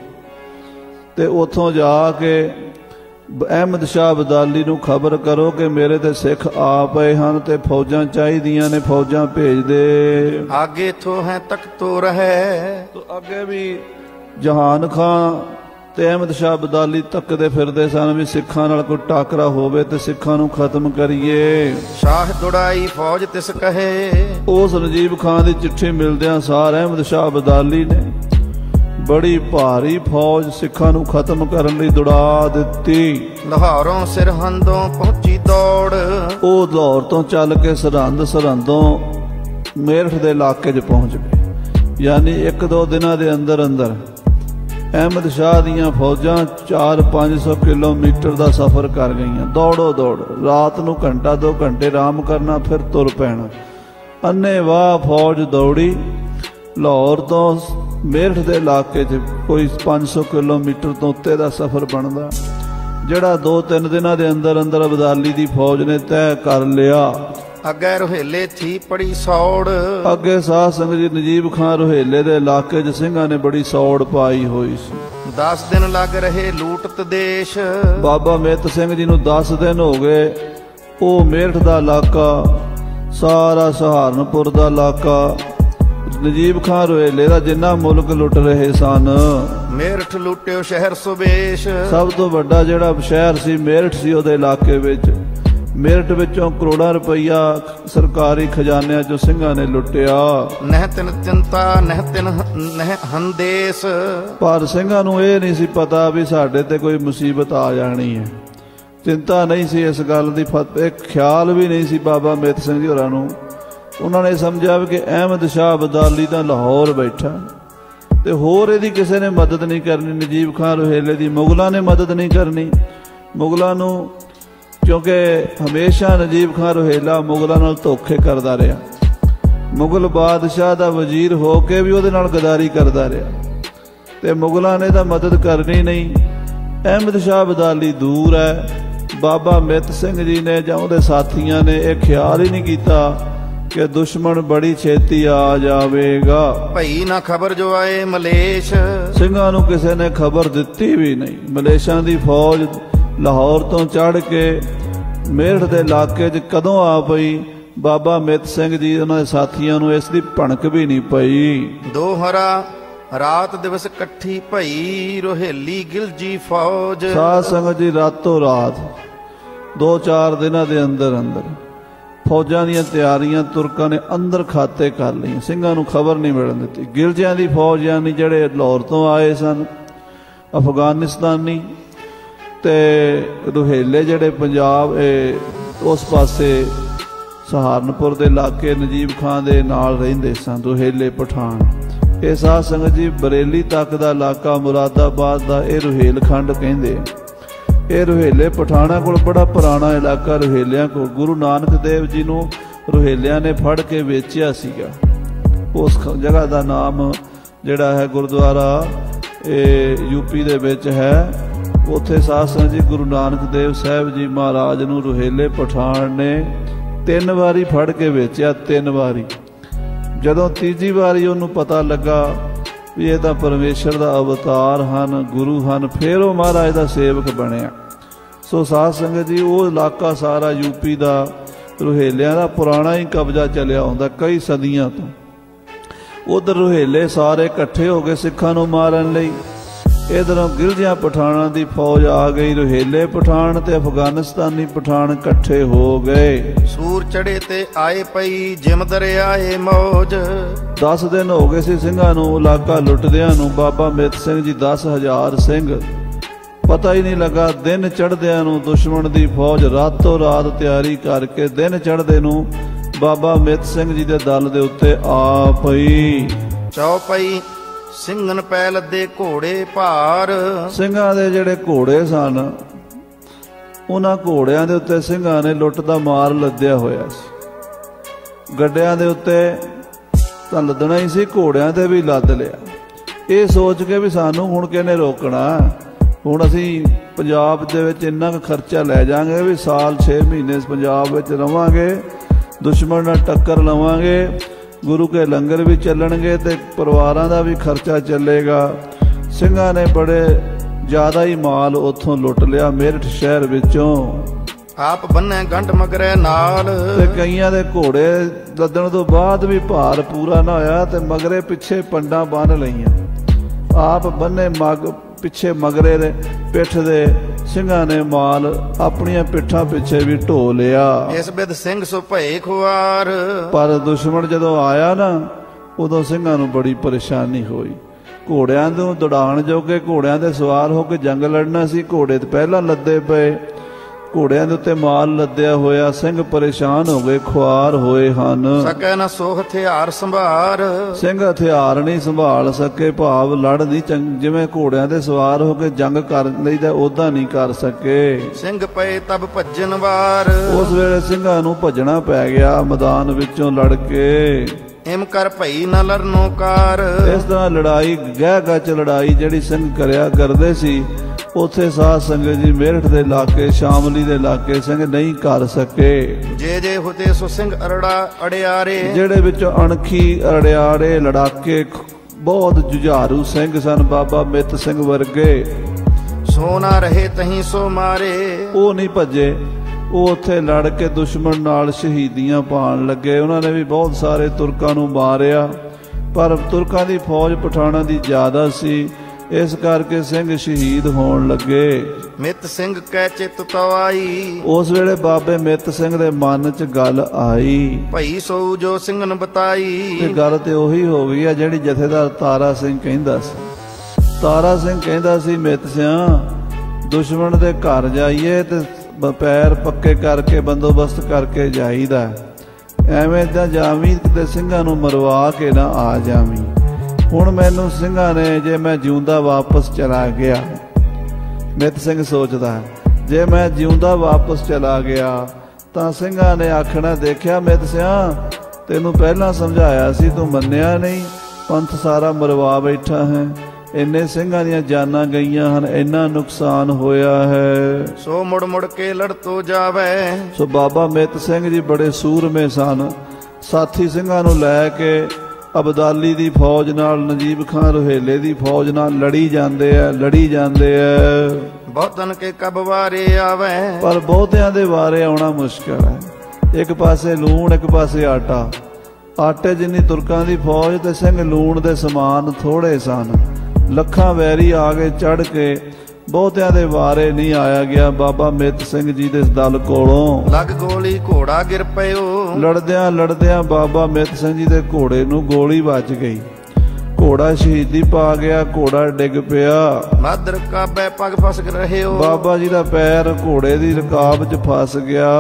[SPEAKER 1] ਤੇ ਉੱਥੋਂ ਜਾ ਕੇ ਅਹਿਮਦ ਸ਼ਾਹ ਅਬਦਾਲੀ ਨੂੰ ਖਬਰ ਕਰੋ ਕਿ ਮੇਰੇ ਤੇ ਸਿੱਖ ਆ ਪਏ ਹਨ ਤੇ ਫੌਜਾਂ ਚਾਹੀਦੀਆਂ ਨੇ, ਫੌਜਾਂ ਭੇਜ ਦੇ।
[SPEAKER 2] ਆਗੇ ਥੋ ਹੈ ਤੱਕ ਤੋ ਰਹੇ।
[SPEAKER 1] ਤੋ ਅੱਗੇ ਵੀ ਜਹਾਨ ਖਾਂ ਤੇ ਅਹਿਮਦ ਸ਼ਾਹ ਅਬਦਾਲੀ ਤੱਕਦੇ ਫਿਰਦੇ ਸਨ ਵੀ ਸਿੱਖਾਂ ਨਾਲ ਕੋਈ ਟਾਕਰਾ ਹੋਵੇ ਤੇ ਸਿੱਖਾਂ ਨੂੰ ਖਤਮ ਕਰੀਏ।
[SPEAKER 2] ਸ਼ਾਹ ਦੁੜਾਈ ਫੌਜ ਤਿਸ ਕਹੇ।
[SPEAKER 1] ਉਸ ਨਜੀਬ ਖਾਂ ਦੀ ਚਿੱਠੀ ਮਿਲਦਿਆਂ ਸਾਰ ਅਹਿਮਦ ਸ਼ਾਹ ਅਬਦਾਲੀ ਨੇ ਬੜੀ ਭਾਰੀ ਫੌਜ ਸਿੱਖਾਂ ਨੂੰ ਖਤਮ ਕਰਨ ਲਈ ਦੌੜਾ ਦਿੱਤੀ।
[SPEAKER 2] ਲਾਹੌਰੋਂ ਸਰਹੰਦੋਂ ਪਹੁੰਚੀ ਦੌੜ। ਉਹ
[SPEAKER 1] ਲਾਹੌਰ ਤੋਂ ਚੱਲ ਕੇ ਸਰਹੰਦ, ਸਰਹੰਦੋਂ ਮੇਰਠ ਦੇ ਇਲਾਕੇ 'ਚ ਪਹੁੰਚ ਗਏ। ਯਾਨੀ ਇੱਕ ਦੋ ਦਿਨਾਂ ਦੇ ਅੰਦਰ ਅੰਦਰ ਅਹਿਮਦ ਸ਼ਾਹ ਦੀਆਂ ਫੌਜਾਂ ਚਾਰ ਪੰਜ ਸੌ ਕਿਲੋਮੀਟਰ ਦਾ ਸਫ਼ਰ ਕਰ ਗਈਆਂ। ਦੌੜੋ ਦੌੜ, ਰਾਤ ਨੂੰ ਘੰਟਾ ਦੋ ਘੰਟੇ ਆਰਾਮ ਕਰਨਾ, ਫਿਰ ਤੁਰ ਪੈਣਾ। ਅੰਨੇ ਵਾਹ ਫੌਜ ਦੌੜੀ। ਲਾਹੌਰ ਤੋਂ ਮੇਰਠ ਦੇ ਇਲਾਕੇ 'ਚ ਕੋਈ ਪੰਜ ਸੌ ਕਿਲੋਮੀਟਰ ਤੋਂ ਉੱਤੇ ਦਾ ਸਫ਼ਰ ਬਣਦਾ, ਜਿਹੜਾ ਦੋ ਤਿੰਨ ਦਿਨਾਂ ਦੇ ਅੰਦਰ ਅੰਦਰ ਅਬਦਾਲੀ ਦੀ ਫੌਜ ਨੇ ਤੈਅ ਕਰ ਲਿਆ।
[SPEAKER 2] ਅੱਗੇ ਰੁਹੇਲੇ ਥੀ ਬੜੀ ਸੌੜ।
[SPEAKER 1] ਅੱਗੇ ਸਾਧ ਸੰਗਤ ਜੀ, ਨਜੀਬ ਖਾਂ ਰੁਹੇਲੇ ਦੇ ਇਲਾਕੇ 'ਚ ਸਿੰਘਾਂ ਨੇ ਬੜੀ ਸੌੜ ਪਾਈ ਹੋਈ ਸੀ।
[SPEAKER 2] ਦਸ ਦਿਨ ਲੱਗ ਰਹੇ ਲੂਟਤ ਦੇਸ਼।
[SPEAKER 1] ਬਾਬਾ ਮਿੱਤ ਸਿੰਘ ਜੀ ਨੂੰ ਦਸ ਦਿਨ ਹੋ ਗਏ। ਉਹ ਮੇਰਠ ਦਾ ਇਲਾਕਾ, ਸਾਰਾ ਸਹਾਰਨਪੁਰ ਦਾ ਇਲਾਕਾ, ਨਜੀਬ ਖਾਂ ਰੁਹੇਲੇ ਦਾ ਜਿੰਨਾ ਮੁਲਕ ਲੁੱਟ ਰਹੇ ਸਨ।
[SPEAKER 2] ਮੇਰਠ ਲੁੱਟਿਓ ਸ਼ਹਿਰ ਸੁਬੇਸ਼।
[SPEAKER 1] ਸਭ ਤੋਂ ਵੱਡਾ ਜਿਹੜਾ ਸ਼ਹਿਰ ਸੀ ਮੇਰਠ ਸੀ ਉਹਦੇ ਇਲਾਕੇ ਵਿੱਚ। मेरठ विचों करोड़ां रुपया सरकारी खजानिਆਂ चों ਸਿੰਘਾਂ ने लुटिया।
[SPEAKER 2] ਨਹਿ ਤਿਨ ਚਿੰਤਾ ਨਹਿ ਤਿਨ ਨਹਿ ਹੰਦੇਸ।
[SPEAKER 1] पर ਸਿੰਘਾਂ ਨੂੰ ਇਹ नहीं सी पता भी ਸਾਡੇ ਤੇ कोई मुसीबत आ जानी है। चिंता नहीं सी इस गल दी, एक ख्याल भी नहीं सी बाबा मित सिंह जी होरां नूं। उन्होंने समझा कि अहमद शाह अब्दाली तां लाहौर बैठा ते होर इहदी किसी ने मदद नहीं करनी। नजीब खान रोहेले दी मुगलों ने मदद नहीं करनी। मुगलों नूं क्योंकि हमेशा नजीब खान रोहेला मुगलों नाल धोखे करता रहा। मुगल बादशाह का वजीर हो के भी उहदे नाल गदारी करता रहा ते मुगलों ने तो मदद करनी नहीं। अहमद शाह अब्दाली दूर है। बाबा मित सिंह जी ने जां उहदे साथियां ने यह ख्याल ही नहीं किया कि दुश्मन बड़ी छेती आ जाएगा।
[SPEAKER 2] भई ना खबर जो आए मलेश।
[SPEAKER 1] ਸਿੰਘਾਂ ਨੂੰ ਕਿਸੇ ने खबर दिती भी नहीं। मलेशिया की फौज लाहौर तो चढ़ के मेरठ के इलाके च कदों आ पई, बाबा मित सिंह जी उन्होंने साथियों को इसकी भणक भी नहीं पई।
[SPEAKER 2] दोहरा रात दिवस कट्ठी भई रोहेली गिलजी फौज।
[SPEAKER 1] साध संगत जी रातों रात दो चार दिनों के अंदर अंदर फौजां दी तैयारियां तुरकां ने अंदर खाते कर लईआं। ਸਿੰਘਾਂ ਨੂੰ खबर नहीं मिलन दित्ती। गिलजियां दी फौज यानी जिहड़े लाहौर तो आए सन अफगानिस्तानी ते रोहेले जिहड़े पंजाब उस पासे सहारनपुर के इलाके नजीब खान दे नाल रहिंदे सन रोहेले पठान। ये साध संगत जी बरेली तक का इलाका मुरादाबाद का यह रोहेल खंड कहिंदे। ये रोहेले पठाना कोल बड़ा पुराना इलाका रोहेलियां को गुरु नानक देव जी नूं रोहेलियां ने फड़ के वेचिया सीगा। उस जगह का नाम जिहड़ा है गुरुद्वारा यूपी दे विच है। उत्थे साध संगत जी गुरु नानक देव साहब जी महाराज नूं रोहेले पठान ने तीन वारी फड़ के वेचिया। तीन वारी जदों तीजी वारी उन्होंने पता लगा भी ये तो परमेश्वर का अवतार हैं, गुरु हैं, फिर वो महाराज का सेवक बनया। सो साध संगत जी वो इलाका सारा यूपी का रोहेलियां का पुराना ही कब्जा चलिया होंदा कई सदियां तो। उधर रोहेले सारे इकट्ठे हो गए सिखां नूं मारन लई। इधरों गिलजियां पठाणा की फौज आ गई। रोहेले पठान ते अफगानिस्तानी पठान इकट्ठे हो गए।
[SPEAKER 2] सूर चढ़े ते आए पई जिम दरियाए मौज।
[SPEAKER 1] दस दिन हो गए सी ਸਿੰਘਾਂ ਨੂੰ इलाका लुटदियां नूं। बाबा मित सिंह जी दस हजार सिंह, पता ही नहीं लगा दिन चढ़दियां नूं दुश्मन की फौज रातों रात तैयारी करके दिन चढ़दे नूं बाबा मित सिंह जी के दल के उत्ते आ पई।
[SPEAKER 2] चौपई ਸਿੰਘਨ ਪੈ ਲੱਦੇ ਘੋੜੇ ਭਾਰ।
[SPEAKER 1] ਸਿੰਘਾਂ ਦੇ ਜਿਹੜੇ ਘੋੜੇ ਸਨ ਉਹਨਾਂ ਘੋੜਿਆਂ ਦੇ ਉੱਤੇ ਸਿੰਘਾਂ ਨੇ ਲੁੱਟ ਦਾ ਮਾਰ ਲੱਦਿਆ ਹੋਇਆ ਸੀ। ਗੱਡਿਆਂ ਦੇ ਉੱਤੇ ਤਾਂ ਲੱਦਣਾ ਹੀ ਸੀ, ਘੋੜਿਆਂ ਤੇ ਵੀ ਲੱਦ ਲਿਆ। ਇਹ ਸੋਚ ਕੇ ਵੀ ਸਾਨੂੰ ਹੁਣ ਕਿਹਨੇ ਰੋਕਣਾ, ਹੁਣ ਅਸੀਂ ਪੰਜਾਬ ਦੇ ਵਿੱਚ ਇੰਨਾ ਕੁ ਖਰਚਾ ਲੈ ਜਾਵਾਂਗੇ ਵੀ ਸਾਲ ਛੇ ਮਹੀਨੇ ਪੰਜਾਬ ਵਿੱਚ ਰਵਾਂਗੇ, ਦੁਸ਼ਮਣ ਨਾਲ ਟੱਕਰ ਲਵਾਂਗੇ, गुरु के लंगर भी चलणगे ते परिवारां दा भी खर्चा चलेगा। ਸਿੰਘਾਂ ने बड़े ज़्यादा ही माल उत्थों लुट लिया मेरठ शहर विचों।
[SPEAKER 2] आप बन्ने गंढ मगरे नाल
[SPEAKER 1] ते कईयां दे घोड़े लदण तो बाद भी भार पूरा ना होया ते मगरे पिछे पंडां बन लईआं। आप बन्ने मग पिछे मगरे दे पिठ दे ਸਿੰਘਾਂ ने माल अपनियां पिठा पिछे भी ढो लिया।
[SPEAKER 2] इस बिद सिंह सो भए खुआर।
[SPEAKER 1] पर दुश्मन जदों आया ना उदों ਸਿੰਘਾਂ ਨੂੰ बड़ी परेशानी हुई। घोड़ियां ਤੋਂ दौड़ाण जोगे घोड़ियां ते सवार हो के जंग लड़ना सी, घोड़े ते पहलां लद्दे पए, घोड़ियां दे उत्ते माल लद्दिया होया। ਸਿੰਘ परेशान हो गए, खुआर होए हन।
[SPEAKER 2] सकै ना सो हथियार संभार।
[SPEAKER 1] ਸਿੰਘ हथियार नहीं संभाल सके, भाव लड़ नहीं चंग जिवें घोड़ियां ते सवार हो के जंग कर लईदा उदां नहीं कर सके।
[SPEAKER 2] ਸਿੰਘ पए तब भज्जन वार।
[SPEAKER 1] उस वेले ਸਿੰਘਾਂ ਨੂੰ ਭੱਜਣਾ पै गया मैदान विचों लड़ के।
[SPEAKER 2] इम कर भई न लड़नो कार।
[SPEAKER 1] इस तरह लड़ाई गह गच लड़ाई जिहड़ी ਸਿੰਘ करिया करदे सी उत्थे साध संगत जी मेरठ के इलाके शामली के इलाके ਸਿੰਘ नहीं कर सके।
[SPEAKER 2] जे जे होते सो ਸਿੰਘ अरड़ा अड़ियारे।
[SPEAKER 1] जिहड़े विचों अणखी अड़ियारे लड़ाके बहुत जुझारू ਸਿੰਘ सन बाबा मित सिंह वर्गे।
[SPEAKER 2] सो ना रहे तहीं सो मारे।
[SPEAKER 1] वो नहीं भजे, वो उत्थे लड़ के दुश्मन नाल शहीदियां पाण लगे। उन्होंने भी बहुत सारे तुरकां नूं मारिया, पर तुरकां दी फौज पठाणां दी ज़्यादा सी। इस करके सिंह शहीद होण लगे।
[SPEAKER 2] मित सिंह कै चित तो आई,
[SPEAKER 1] उस वेले बाबे मित सिंह दे मन च गल आई।
[SPEAKER 2] भई सो जो ਸਿੰਘਨ बताई,
[SPEAKER 1] ते गल ते ओही हो गई है जिहड़ी जथेदार तारा सिंह कहंदा सी। तारा सिंह कहंदा सी मित सिंह दुश्मन दे घर जाइए ते पैर पक्के करके बंदोबस्त करके जाईदा, ਐਵੇਂ ਤਾਂ ਜਾਵੀਂ ਕਿਤੇ ਸਿੰਘਾਂ ਨੂੰ ਮਰਵਾ ਕੇ ਨਾ ਆ ਜਾਵੀਂ। ਹੁਣ ਮੈਨੂੰ ਸਿੰਘਾਂ ਨੇ ਜੇ ਮੈਂ ਜਿਉਂਦਾ ਵਾਪਸ ਚਲਾ ਗਿਆ, ਮਿੱਤ ਸਿੰਘ ਸੋਚਦਾ ਜੇ ਮੈਂ ਜਿਉਂਦਾ ਵਾਪਸ ਚਲਾ ਗਿਆ ਤਾਂ ਸਿੰਘਾਂ ਨੇ ਆਖਣਾ ਦੇਖਿਆ ਮਿੱਤ ਸਿਆਂ ਤੈਨੂੰ ਪਹਿਲਾਂ ਸਮਝਾਇਆ ਸੀ ਤੂੰ ਮੰਨਿਆ ਨਹੀਂ, ਪੰਥ ਸਾਰਾ ਮਰਵਾ ਬੈਠਾ ਹੈ, ਇੰਨੇ ਸਿੰਘਾਂ ਦੀਆਂ ਜਾਨਾਂ ਗਈਆਂ ਹਨ, ਇੰਨਾ ਨੁਕਸਾਨ ਹੋਇਆ ਹੈ।
[SPEAKER 2] ਸੋ ਮੁੜ ਮੁੜ ਕੇ ਲੜ ਤੋ ਜਾਵੇ।
[SPEAKER 1] ਸੋ ਬਾਬਾ ਮਿੱਤ ਸਿੰਘ ਜੀ ਬੜੇ ਸੂਰਮੇ ਸਨ, ਸਾਥੀ ਸਿੰਘਾਂ ਨੂੰ ਲੈ ਕੇ ਅਬਦਾਲੀ ਦੀ ਫੌਜ ਨਾਲ, ਨਜੀਬ ਖਾਨ ਰੋਹੇਲੇ ਦੀ ਫੌਜ ਨਾਲ ਲੜੀ ਜਾਂਦੇ ਆ ਲੜੀ ਜਾਂਦੇ ਆ।
[SPEAKER 2] ਬਹੁਤਨ ਕੇ ਕਬ ਵਾਰੇ ਆਵੇ,
[SPEAKER 1] ਪਰ ਬਹੁਤਿਆਂ ਦੇ ਵਾਰੇ ਆਉਣਾ ਮੁਸ਼ਕਲ ਹੈ। ਇੱਕ ਪਾਸੇ ਲੂਣ, ਇੱਕ ਪਾਸੇ ਆਟਾ। ਆਟੇ ਜਿੰਨੀ ਤੁਰਕਾਂ ਦੀ ਫੌਜ ਤੇ ਸਿੰਘ ਲੂਣ ਦੇ ਸਮਾਨ ਥੋੜੇ ਸਨ। ਲੱਖਾਂ ਵੈਰੀ ਆ ਕੇ ਚੜ ਕੇ ਬਹੁਤਿਆਂ ਦੇ ਵਾਰੇ ਨਹੀਂ ਆਇਆ ਗਿਆ। ਬਾਬਾ ਮਿੱਤ ਸਿੰਘ ਜੀ ਦੇ ਦਲ ਕੋਲੋਂ
[SPEAKER 2] ਲੱਗ ਗੋਲੀ ਘੋੜਾ ਗਿਰ ਪਿਓ,
[SPEAKER 1] ਲੜਦਿਆਂ ਲੜਦਿਆਂ ਬਾਬਾ ਮਿੱਤ ਸਿੰਘ ਜੀ ਦੇ ਘੋੜੇ ਨੂੰ ਗੋਲੀ ਵੱਜ ਗਈ। ਘੋੜਾ ਸ਼ਹੀਦੀ ਪਾ ਗਿਆ, ਘੋੜਾ ਡਿੱਗ ਪਿਆ।
[SPEAKER 2] ਮਾਦਰ ਕਾਬੇ ਪਗ ਫਸ ਰਹਿਓ,
[SPEAKER 1] ਬਾਬਾ ਜੀ ਦਾ ਪੈਰ ਘੋੜੇ ਦੀ ਰਕਾਬ 'ਚ ਫਸ ਗਿਆ।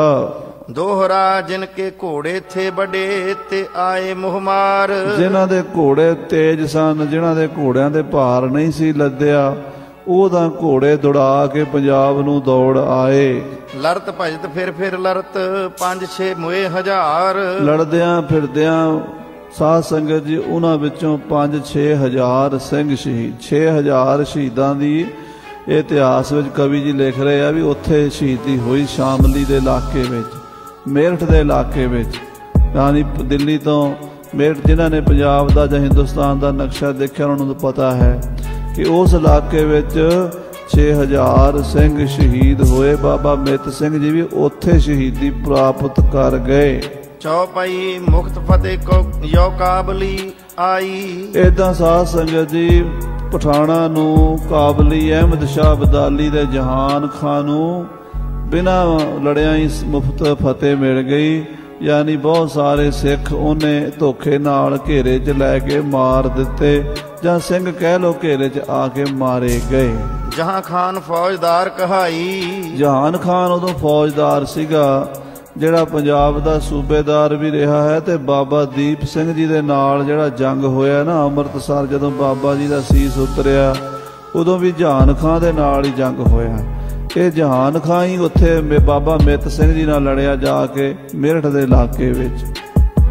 [SPEAKER 2] ਦੋਹਰਾ ਜਿਨ ਕੇ ਘੋੜੇ ਥੇ ਬੜੇ ਤੇ ਆਏ ਮੁਹਮਾਰ,
[SPEAKER 1] ਜਿਨ੍ਹਾਂ ਦੇ ਘੋੜੇ ਤੇਜ਼ ਸਨ, ਜਿਨ੍ਹਾਂ ਦੇ ਘੋੜਿਆਂ ਦੇ ਭਾਰ ਨਹੀਂ ਸੀ ਲੱਦਿਆ, ਉਹ ਤਾਂ ਘੋੜੇ ਦੌੜਾ ਕੇ ਪੰਜਾਬ ਨੂੰ ਦੌੜ ਆਏ।
[SPEAKER 2] ਲੜਤ ਭਜਤ ਫਿਰ ਫਿਰ ਲੜਤ ਪੰਜ ਛੇ ਮੋਏ ਹਜ਼ਾਰ,
[SPEAKER 1] ਲੜਦਿਆਂ ਫਿਰਦਿਆਂ ਸਾਧ ਸੰਗਤ ਜੀ ਉਹਨਾਂ ਵਿੱਚੋਂ ਪੰਜ ਛੇ ਹਜ਼ਾਰ ਸਿੰਘ ਸ਼ਹੀਦ। ਛੇ ਹਜ਼ਾਰ ਸ਼ਹੀਦਾਂ ਦੀ ਇਤਿਹਾਸ ਵਿੱਚ ਕਵੀ ਜੀ ਲਿਖ ਰਹੇ ਆ ਵੀ ਉੱਥੇ ਸ਼ਹੀਦੀ ਹੋਈ ਸ਼ਾਮਲੀ ਦੇ ਇਲਾਕੇ ਵਿੱਚ, ਮੇਰਠ ਦੇ ਇਲਾਕੇ ਵਿੱਚ। ਯਾਨੀ ਦਿੱਲੀ ਤੋਂ ਮੇਰਠ, ਜਿਨ੍ਹਾਂ ਨੇ ਪੰਜਾਬ ਦਾ ਜਾਂ ਹਿੰਦੁਸਤਾਨ ਦਾ ਨਕਸ਼ਾ ਦੇਖਿਆ ਉਹਨਾਂ ਨੂੰ ਪਤਾ ਹੈ ਕਿ ਉਸ ਇਲਾਕੇ ਵਿੱਚ ਛੇ ਹਜ਼ਾਰ ਸਿੰਘ ਸ਼ਹੀਦ ਹੋਏ। ਬਾਬਾ ਮਿੱਤ ਸਿੰਘ ਜੀ ਵੀ ਉੱਥੇ ਸ਼ਹੀਦੀ ਪ੍ਰਾਪਤ ਕਰ ਗਏ।
[SPEAKER 2] ਚੌਪਾਈ ਮੁਕਤ ਫਤਿਹ ਕੋ ਯੋ ਕਾਬਲੀ ਆਈ।
[SPEAKER 1] ਏਦਾਂ ਸਾਧ ਸੰਗਤ ਜੀ ਪਠਾਣਾ ਨੂੰ, ਕਾਬਲੀ, ਅਹਿਮਦ ਸ਼ਾਹ ਅਬਦਾਲੀ ਦੇ ਜਹਾਨ ਖਾਂ ਨੂੰ ਬਿਨਾਂ ਲੜਿਆਂ ਹੀ ਮੁਫਤ ਫਤਿਹ ਮਿਲ ਗਈ। ਯਾਨੀ ਬਹੁਤ ਸਾਰੇ ਸਿੱਖ ਉਹਨੇ ਧੋਖੇ ਨਾਲ ਘੇਰੇ 'ਚ ਲੈ ਕੇ ਮਾਰ ਦਿੱਤੇ, ਜਾਂ ਸਿੰਘ ਕਹਿ ਲੋ ਘੇਰੇ 'ਚ ਆ ਕੇ ਮਾਰੇ ਗਏ।
[SPEAKER 2] ਜਹਾਂ ਖਾਨ ਫੌਜਦਾਰ ਕਹਾਈ, ਜਹਾਨ
[SPEAKER 1] ਖਾਨ ਉਦੋਂ ਫੌਜਦਾਰ ਸੀਗਾ, ਜਿਹੜਾ ਪੰਜਾਬ ਦਾ ਸੂਬੇਦਾਰ ਵੀ ਰਿਹਾ ਹੈ। ਤੇ ਬਾਬਾ ਦੀਪ ਸਿੰਘ ਜੀ ਦੇ ਨਾਲ ਜਿਹੜਾ ਜੰਗ ਹੋਇਆ ਨਾ ਅੰਮ੍ਰਿਤਸਰ, ਜਦੋਂ ਬਾਬਾ ਜੀ ਦਾ ਸੀਸ ਉਤਰਿਆ ਉਦੋਂ ਵੀ ਜਹਾਨ ਖਾਨ ਦੇ ਨਾਲ ਹੀ ਜੰਗ ਹੋਇਆ। ਇਹ ਜਹਾਨ ਖਾਂ ਹੀ ਉੱਥੇ ਬਾਬਾ ਮਿੱਤ ਸਿੰਘ ਜੀ ਨਾਲ ਲੜਿਆ ਜਾ ਕੇ ਮੇਰਠ ਦੇ ਇਲਾਕੇ ਵਿੱਚ।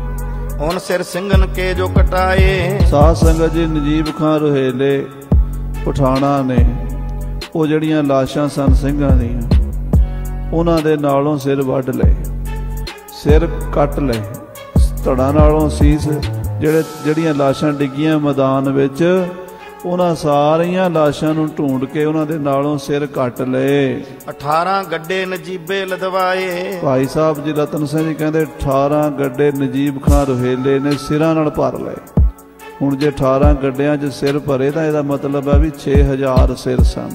[SPEAKER 2] ਹੁਣ ਸਿਰ ਸਿੰਘਨ ਕੇ ਜੋ ਕਟਾਏ,
[SPEAKER 1] ਸਾਧ ਸੰਗਤ ਜੀ ਨਜੀਬ ਖਾਨ ਰੋਹੇਲੇ ਪਠਾਣਾ ਨੇ ਉਹ ਜਿਹੜੀਆਂ ਲਾਸ਼ਾਂ ਸਨ ਸਿੰਘਾਂ ਦੀਆਂ, ਉਹਨਾਂ ਦੇ ਨਾਲੋਂ ਸਿਰ ਵੱਢ ਲਏ, ਸਿਰ ਕੱਟ ਲਏ, ਧੜਾਂ ਨਾਲੋਂ ਸੀਸ। ਜਿਹੜੇ ਜਿਹੜੀਆਂ ਲਾਸ਼ਾਂ ਡਿੱਗੀਆਂ ਮੈਦਾਨ ਵਿੱਚ, ਉਹਨਾਂ ਸਾਰੀਆਂ ਲਾਸ਼ਾਂ ਨੂੰ ਢੂੰਡ ਕੇ ਉਹਨਾਂ ਦੇ ਨਾਲੋਂ ਸਿਰ ਕੱਟ ਲਏ।
[SPEAKER 2] ਅਠਾਰਾਂ ਗੱਡੇ ਨਜੀਬੇ ਲਦਵਾਏ,
[SPEAKER 1] ਭਾਈ ਸਾਹਿਬ ਜੀ ਰਤਨ ਸਿੰਘ ਜੀ ਕਹਿੰਦੇ ਅਠਾਰਾਂ ਗੱਡੇ ਨਜੀਬ ਖਾਨ ਰੋਹੇਲੇ ਨੇ ਸਿਰਾਂ ਨਾਲ ਭਰ ਲਏ। ਹੁਣ ਜੇ ਅਠਾਰਾਂ ਗੱਡਿਆਂ 'ਚ ਸਿਰ ਭਰੇ ਤਾਂ ਇਹਦਾ ਮਤਲਬ ਹੈ ਵੀ ਛੇ ਹਜ਼ਾਰ ਸਿਰ ਸਨ।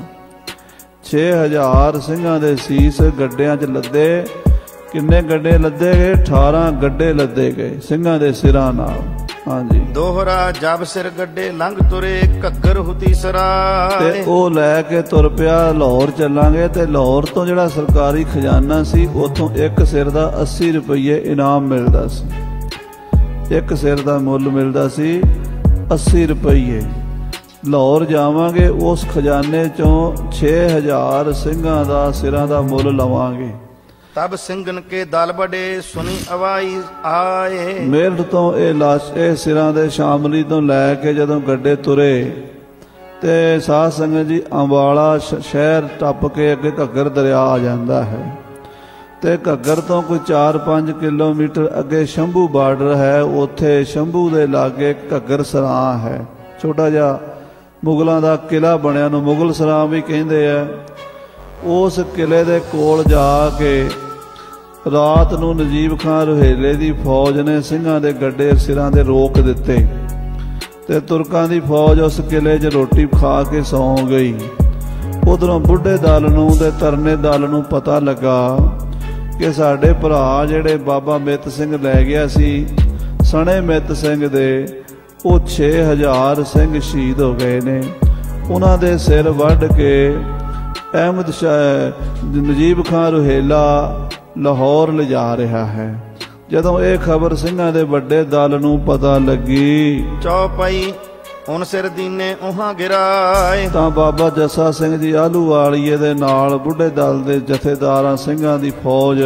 [SPEAKER 1] ਛੇ ਹਜ਼ਾਰ ਸਿੰਘਾਂ ਦੇ ਸੀਸ ਗੱਡਿਆਂ 'ਚ ਲੱਦੇ। ਕਿੰਨੇ ਗੱਡੇ ਲੱਦੇ ਗਏ? ਅਠਾਰਾਂ ਗੱਡੇ ਲੱਦੇ ਗਏ ਸਿੰਘਾਂ ਦੇ ਸਿਰਾਂ ਨਾਲ। ਹਾਂਜੀ,
[SPEAKER 2] ਦੋਹਰਾ ਜਬ ਸਿਰ ਗੱਡੇ ਲੰਘ ਤੁਰੇ ਘੱਗਰ ਹੁਤੀ ਸਰਾ,
[SPEAKER 1] ਤੇ ਉਹ ਲੈ ਕੇ ਤੁਰ ਪਿਆ ਲਾਹੌਰ ਚੱਲਾਂਗੇ। ਤੇ ਲਾਹੌਰ ਤੋਂ ਜਿਹੜਾ ਸਰਕਾਰੀ ਖਜ਼ਾਨਾ ਸੀ ਉੱਥੋਂ ਇੱਕ ਸਿਰ ਦਾ ਅੱਸੀ ਰੁਪਈਏ ਇਨਾਮ ਮਿਲਦਾ ਸੀ। ਇੱਕ ਸਿਰ ਦਾ ਮੁੱਲ ਮਿਲਦਾ ਸੀ ਅੱਸੀ ਰੁਪਈਏ। ਲਾਹੌਰ ਜਾਵਾਂਗੇ, ਉਸ ਖਜ਼ਾਨੇ ਚੋਂ ਛੇ ਹਜ਼ਾਰ ਸਿੰਘਾਂ ਦਾ ਸਿਰਾਂ ਦਾ ਮੁੱਲ ਲਵਾਂਗੇ।
[SPEAKER 2] ਤਬ ਸਿੰਘਨ ਕੇ ਦਲ ਬੜੇ ਸੁਣੀ ਅਵਾਈ ਆਏ।
[SPEAKER 1] ਮੇਰਠ ਤੋਂ ਇਹ ਲਾਸ਼, ਇਹ ਸਿਰਾਂ ਦੇ ਸ਼ਾਮਲੀ ਤੋਂ ਲੈ ਕੇ ਜਦੋਂ ਗੱਡੇ ਤੁਰੇ ਤੇ ਸਾਧ ਸੰਗਤ ਜੀ ਅੰਬਾਲਾ ਸ਼ਹਿਰ ਟੱਪ ਕੇ ਅੱਗੇ ਘੱਗਰ ਦਰਿਆ ਆ ਜਾਂਦਾ ਹੈ। ਤੇ ਘੱਗਰ ਤੋਂ ਕੋਈ ਚਾਰ ਪੰਜ ਕਿਲੋਮੀਟਰ ਅੱਗੇ ਸ਼ੰਭੂ ਬਾਰਡਰ ਹੈ। ਉੱਥੇ ਸ਼ੰਭੂ ਦੇ ਲਾਗੇ ਘੱਗਰ ਸਰਾਂ ਹੈ, ਛੋਟਾ ਜਿਹਾ ਮੁਗਲਾਂ ਦਾ ਕਿਲਾ ਬਣਿਆ ਨੂੰ ਮੁਗਲ ਸਰਾਂ ਵੀ ਕਹਿੰਦੇ ਆ। ਉਸ ਕਿਲੇ ਦੇ ਕੋਲ ਜਾ ਕੇ ਰਾਤ ਨੂੰ ਨਜੀਬ ਖਾਨ ਰੋਹੇਲੇ ਦੀ ਫੌਜ ਨੇ ਸਿੰਘਾਂ ਦੇ ਗੱਡੇ ਸਿਰਾਂ ਦੇ ਰੋਕ ਦਿੱਤੇ। ਤੇ ਤੁਰਕਾਂ ਦੀ ਫੌਜ ਉਸ ਕਿਲੇ 'ਚ ਰੋਟੀ ਖਾ ਕੇ ਸੌਂ ਗਈ। ਉਧਰੋਂ ਬੁੱਢੇ ਦਲ ਨੂੰ ਤੇ ਤਰਨੇ ਦਲ ਨੂੰ ਪਤਾ ਲੱਗਾ ਕਿ ਸਾਡੇ ਭਰਾ ਜਿਹੜੇ ਬਾਬਾ ਮਿੱਤ ਸਿੰਘ ਲੈ ਗਿਆ ਸੀ, ਸਣੇ ਮਿੱਤ ਸਿੰਘ ਦੇ, ਉਹ ਛੇ ਹਜ਼ਾਰ ਸਿੰਘ ਸ਼ਹੀਦ ਹੋ ਗਏ ਨੇ। ਉਹਨਾਂ ਦੇ ਸਿਰ ਵੱਢ ਕੇ ਅਹਿਮਦ ਸ਼ਾਹ ਨਜੀਬ ਖਾਂ ਰੁਹੇਲਾ ਲਾਹੌਰ ਲਿਜਾ ਰਿਹਾ ਹੈ। ਜਦੋਂ ਇਹ ਖਬਰ ਸਿੰਘਾਂ ਦੇ ਵੱਡੇ ਦਲ ਨੂੰ ਪਤਾ ਲੱਗੀ,
[SPEAKER 2] ਚੌਪਈ ਹੁਣ ਸਿਰ ਦੀਨੇ ਉਹਾਂ ਗਿਰਾਏ,
[SPEAKER 1] ਤਾਂ ਬਾਬਾ ਜੱਸਾ ਸਿੰਘ ਜੀ ਆਹਲੂਵਾਲੀਏ ਦੇ ਨਾਲ ਬੁੱਢੇ ਦਲ ਦੇ ਜਥੇਦਾਰਾਂ ਸਿੰਘਾਂ ਦੀ ਫੌਜ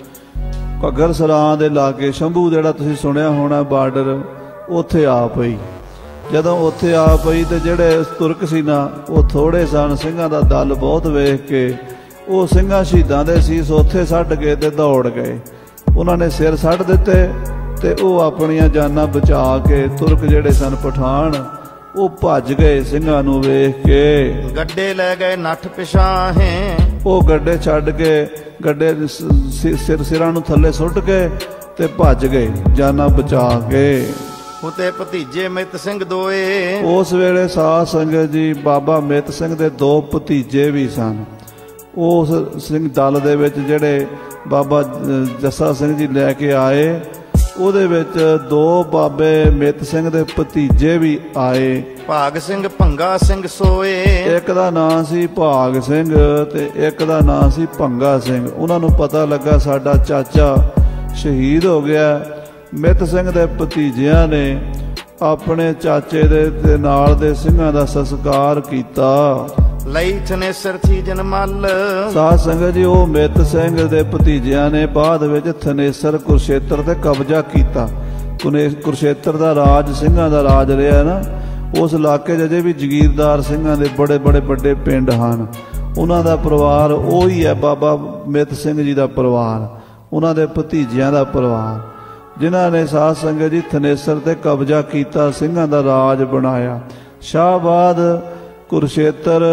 [SPEAKER 1] ਘੱਗਰ ਸਰਾਂ ਦੇ ਲਾਗੇ ਸ਼ੰਭੂ ਜਿਹੜਾ ਤੁਸੀਂ ਸੁਣਿਆ ਹੋਣਾ ਬਾਰਡਰ, ਉੱਥੇ ਆ ਪਈ। ਜਦੋਂ ਉੱਥੇ ਆ ਪਈ ਤੇ ਜਿਹੜੇ ਤੁਰਕ ਸੀ ਨਾ, ਉਹ ਥੋੜੇ ਸਨ, ਸਿੰਘਾਂ ਦਾ ਦਲ ਬਹੁਤ ਵੇਖ ਕੇ ਉਹ ਸਿੰਘਾਂ ਸ਼ਹੀਦਾਂ ਦੇ ਸੀਸ ਉੱਥੇ ਛੱਡ ਕੇ ਤੇ ਦੌੜ ਗਏ। ਉਹਨਾਂ ਨੇ ਸਿਰ ਛੱਡ ਦਿੱਤੇ ਤੇ ਉਹ ਆਪਣੀਆਂ ਜਾਨਾਂ ਬਚਾ ਕੇ, ਤੁਰਕ ਜਿਹੜੇ ਸਨ ਪਠਾਨ, ਉਹ ਭੱਜ ਗਏ ਸਿੰਘਾਂ ਨੂੰ ਵੇਖ ਕੇ।
[SPEAKER 2] ਗੱਡੇ ਲੈ ਗਏ ਨੱਠ ਪਿਛਾਹੇ,
[SPEAKER 1] ਉਹ ਗੱਡੇ ਛੱਡ ਕੇ, ਗੱਡੇ ਸਿਰ ਸਿਰਾਂ ਨੂੰ ਥੱਲੇ ਸੁੱਟ ਕੇ ਤੇ ਭੱਜ ਗਏ ਜਾਨਾਂ ਬਚਾ ਕੇ।
[SPEAKER 2] ਉਤੇ ਭਤੀਜੇ ਮਿੱਤ ਸਿੰਘ ਦੋਏ,
[SPEAKER 1] ਉਸ ਵੇਲੇ ਸਾਧ ਸੰਗਤ ਜੀ ਬਾਬਾ ਮਿੱਤ ਸਿੰਘ ਦੇ ਦੋ ਭਤੀਜੇ ਵੀ ਸਨ। ਉਸ ਸਿੰਘ ਦਲ ਦੇ ਵਿੱਚ ਜਿਹੜੇ ਬਾਬਾ ਜੱਸਾ ਸਿੰਘ ਜੀ ਲੈ ਕੇ ਆਏ, ਉਹਦੇ ਵਿੱਚ ਦੋ ਬਾਬੇ ਮਿੱਤ ਸਿੰਘ ਦੇ ਭਤੀਜੇ ਵੀ ਆਏ।
[SPEAKER 2] ਭਾਗ ਸਿੰਘ ਭੰਗਾ ਸਿੰਘ ਸੋਏ,
[SPEAKER 1] ਇੱਕ ਦਾ ਨਾਂ ਸੀ ਭਾਗ ਸਿੰਘ ਤੇ ਇੱਕ ਦਾ ਨਾਂ ਸੀ ਭੰਗਾ ਸਿੰਘ। ਉਹਨਾਂ ਨੂੰ ਪਤਾ ਲੱਗਾ ਸਾਡਾ ਚਾਚਾ ਸ਼ਹੀਦ ਹੋ ਗਿਆ। ਮਿੱਤ ਸਿੰਘ ਦੇ ਭਤੀਜਿਆਂ ਨੇ ਆਪਣੇ ਚਾਚੇ ਦੇ ਨਾਲ ਦੇ ਸਿੰਘਾਂ ਦਾ ਸੰਸਕਾਰ ਕੀਤਾ।
[SPEAKER 2] ਲਈ ਥਨੇਸਰ ਥੀ ਜਨਮਲ,
[SPEAKER 1] ਸਾਧ ਸੰਗਤ ਜੀ ਉਹ ਮਿੱਤ ਸਿੰਘ ਦੇ ਭਤੀਜਿਆਂ ਨੇ ਬਾਅਦ ਵਿੱਚ ਥਨੇਸਰ ਕੁਰਸ਼ੇਤਰ ਤੇ ਕਬਜ਼ਾ ਕੀਤਾ। ਕੁਰਸ਼ੇਤਰ ਦਾ ਰਾਜ ਸਿੰਘਾਂ ਦਾ ਰਾਜ ਰਿਹਾ ਨਾ। ਉਸ ਇਲਾਕੇ 'ਚ ਅਜੇ ਵੀ ਜਗੀਰਦਾਰ ਸਿੰਘਾਂ ਦੇ ਬੜੇ ਬੜੇ ਵੱਡੇ ਪਿੰਡ ਹਨ। ਉਹਨਾਂ ਦਾ ਪਰਿਵਾਰ ਉਹੀ ਹੈ ਬਾਬਾ ਮਿੱਤ ਸਿੰਘ ਜੀ ਦਾ ਪਰਿਵਾਰ, ਉਹਨਾਂ ਦੇ ਭਤੀਜਿਆਂ ਦਾ ਪਰਿਵਾਰ, ਜਿਨ੍ਹਾਂ ਨੇ ਸਾਧ ਸੰਗਤ ਜੀ ਥਨੇਸਰ ਤੇ ਕਬਜ਼ਾ ਕੀਤਾ, ਸਿੰਘਾਂ ਦਾ ਰਾਜ ਬਣਾਇਆ। ਸ਼ਾਹਬਾਦ, ਕੁਰਸ਼ੇਤਰ,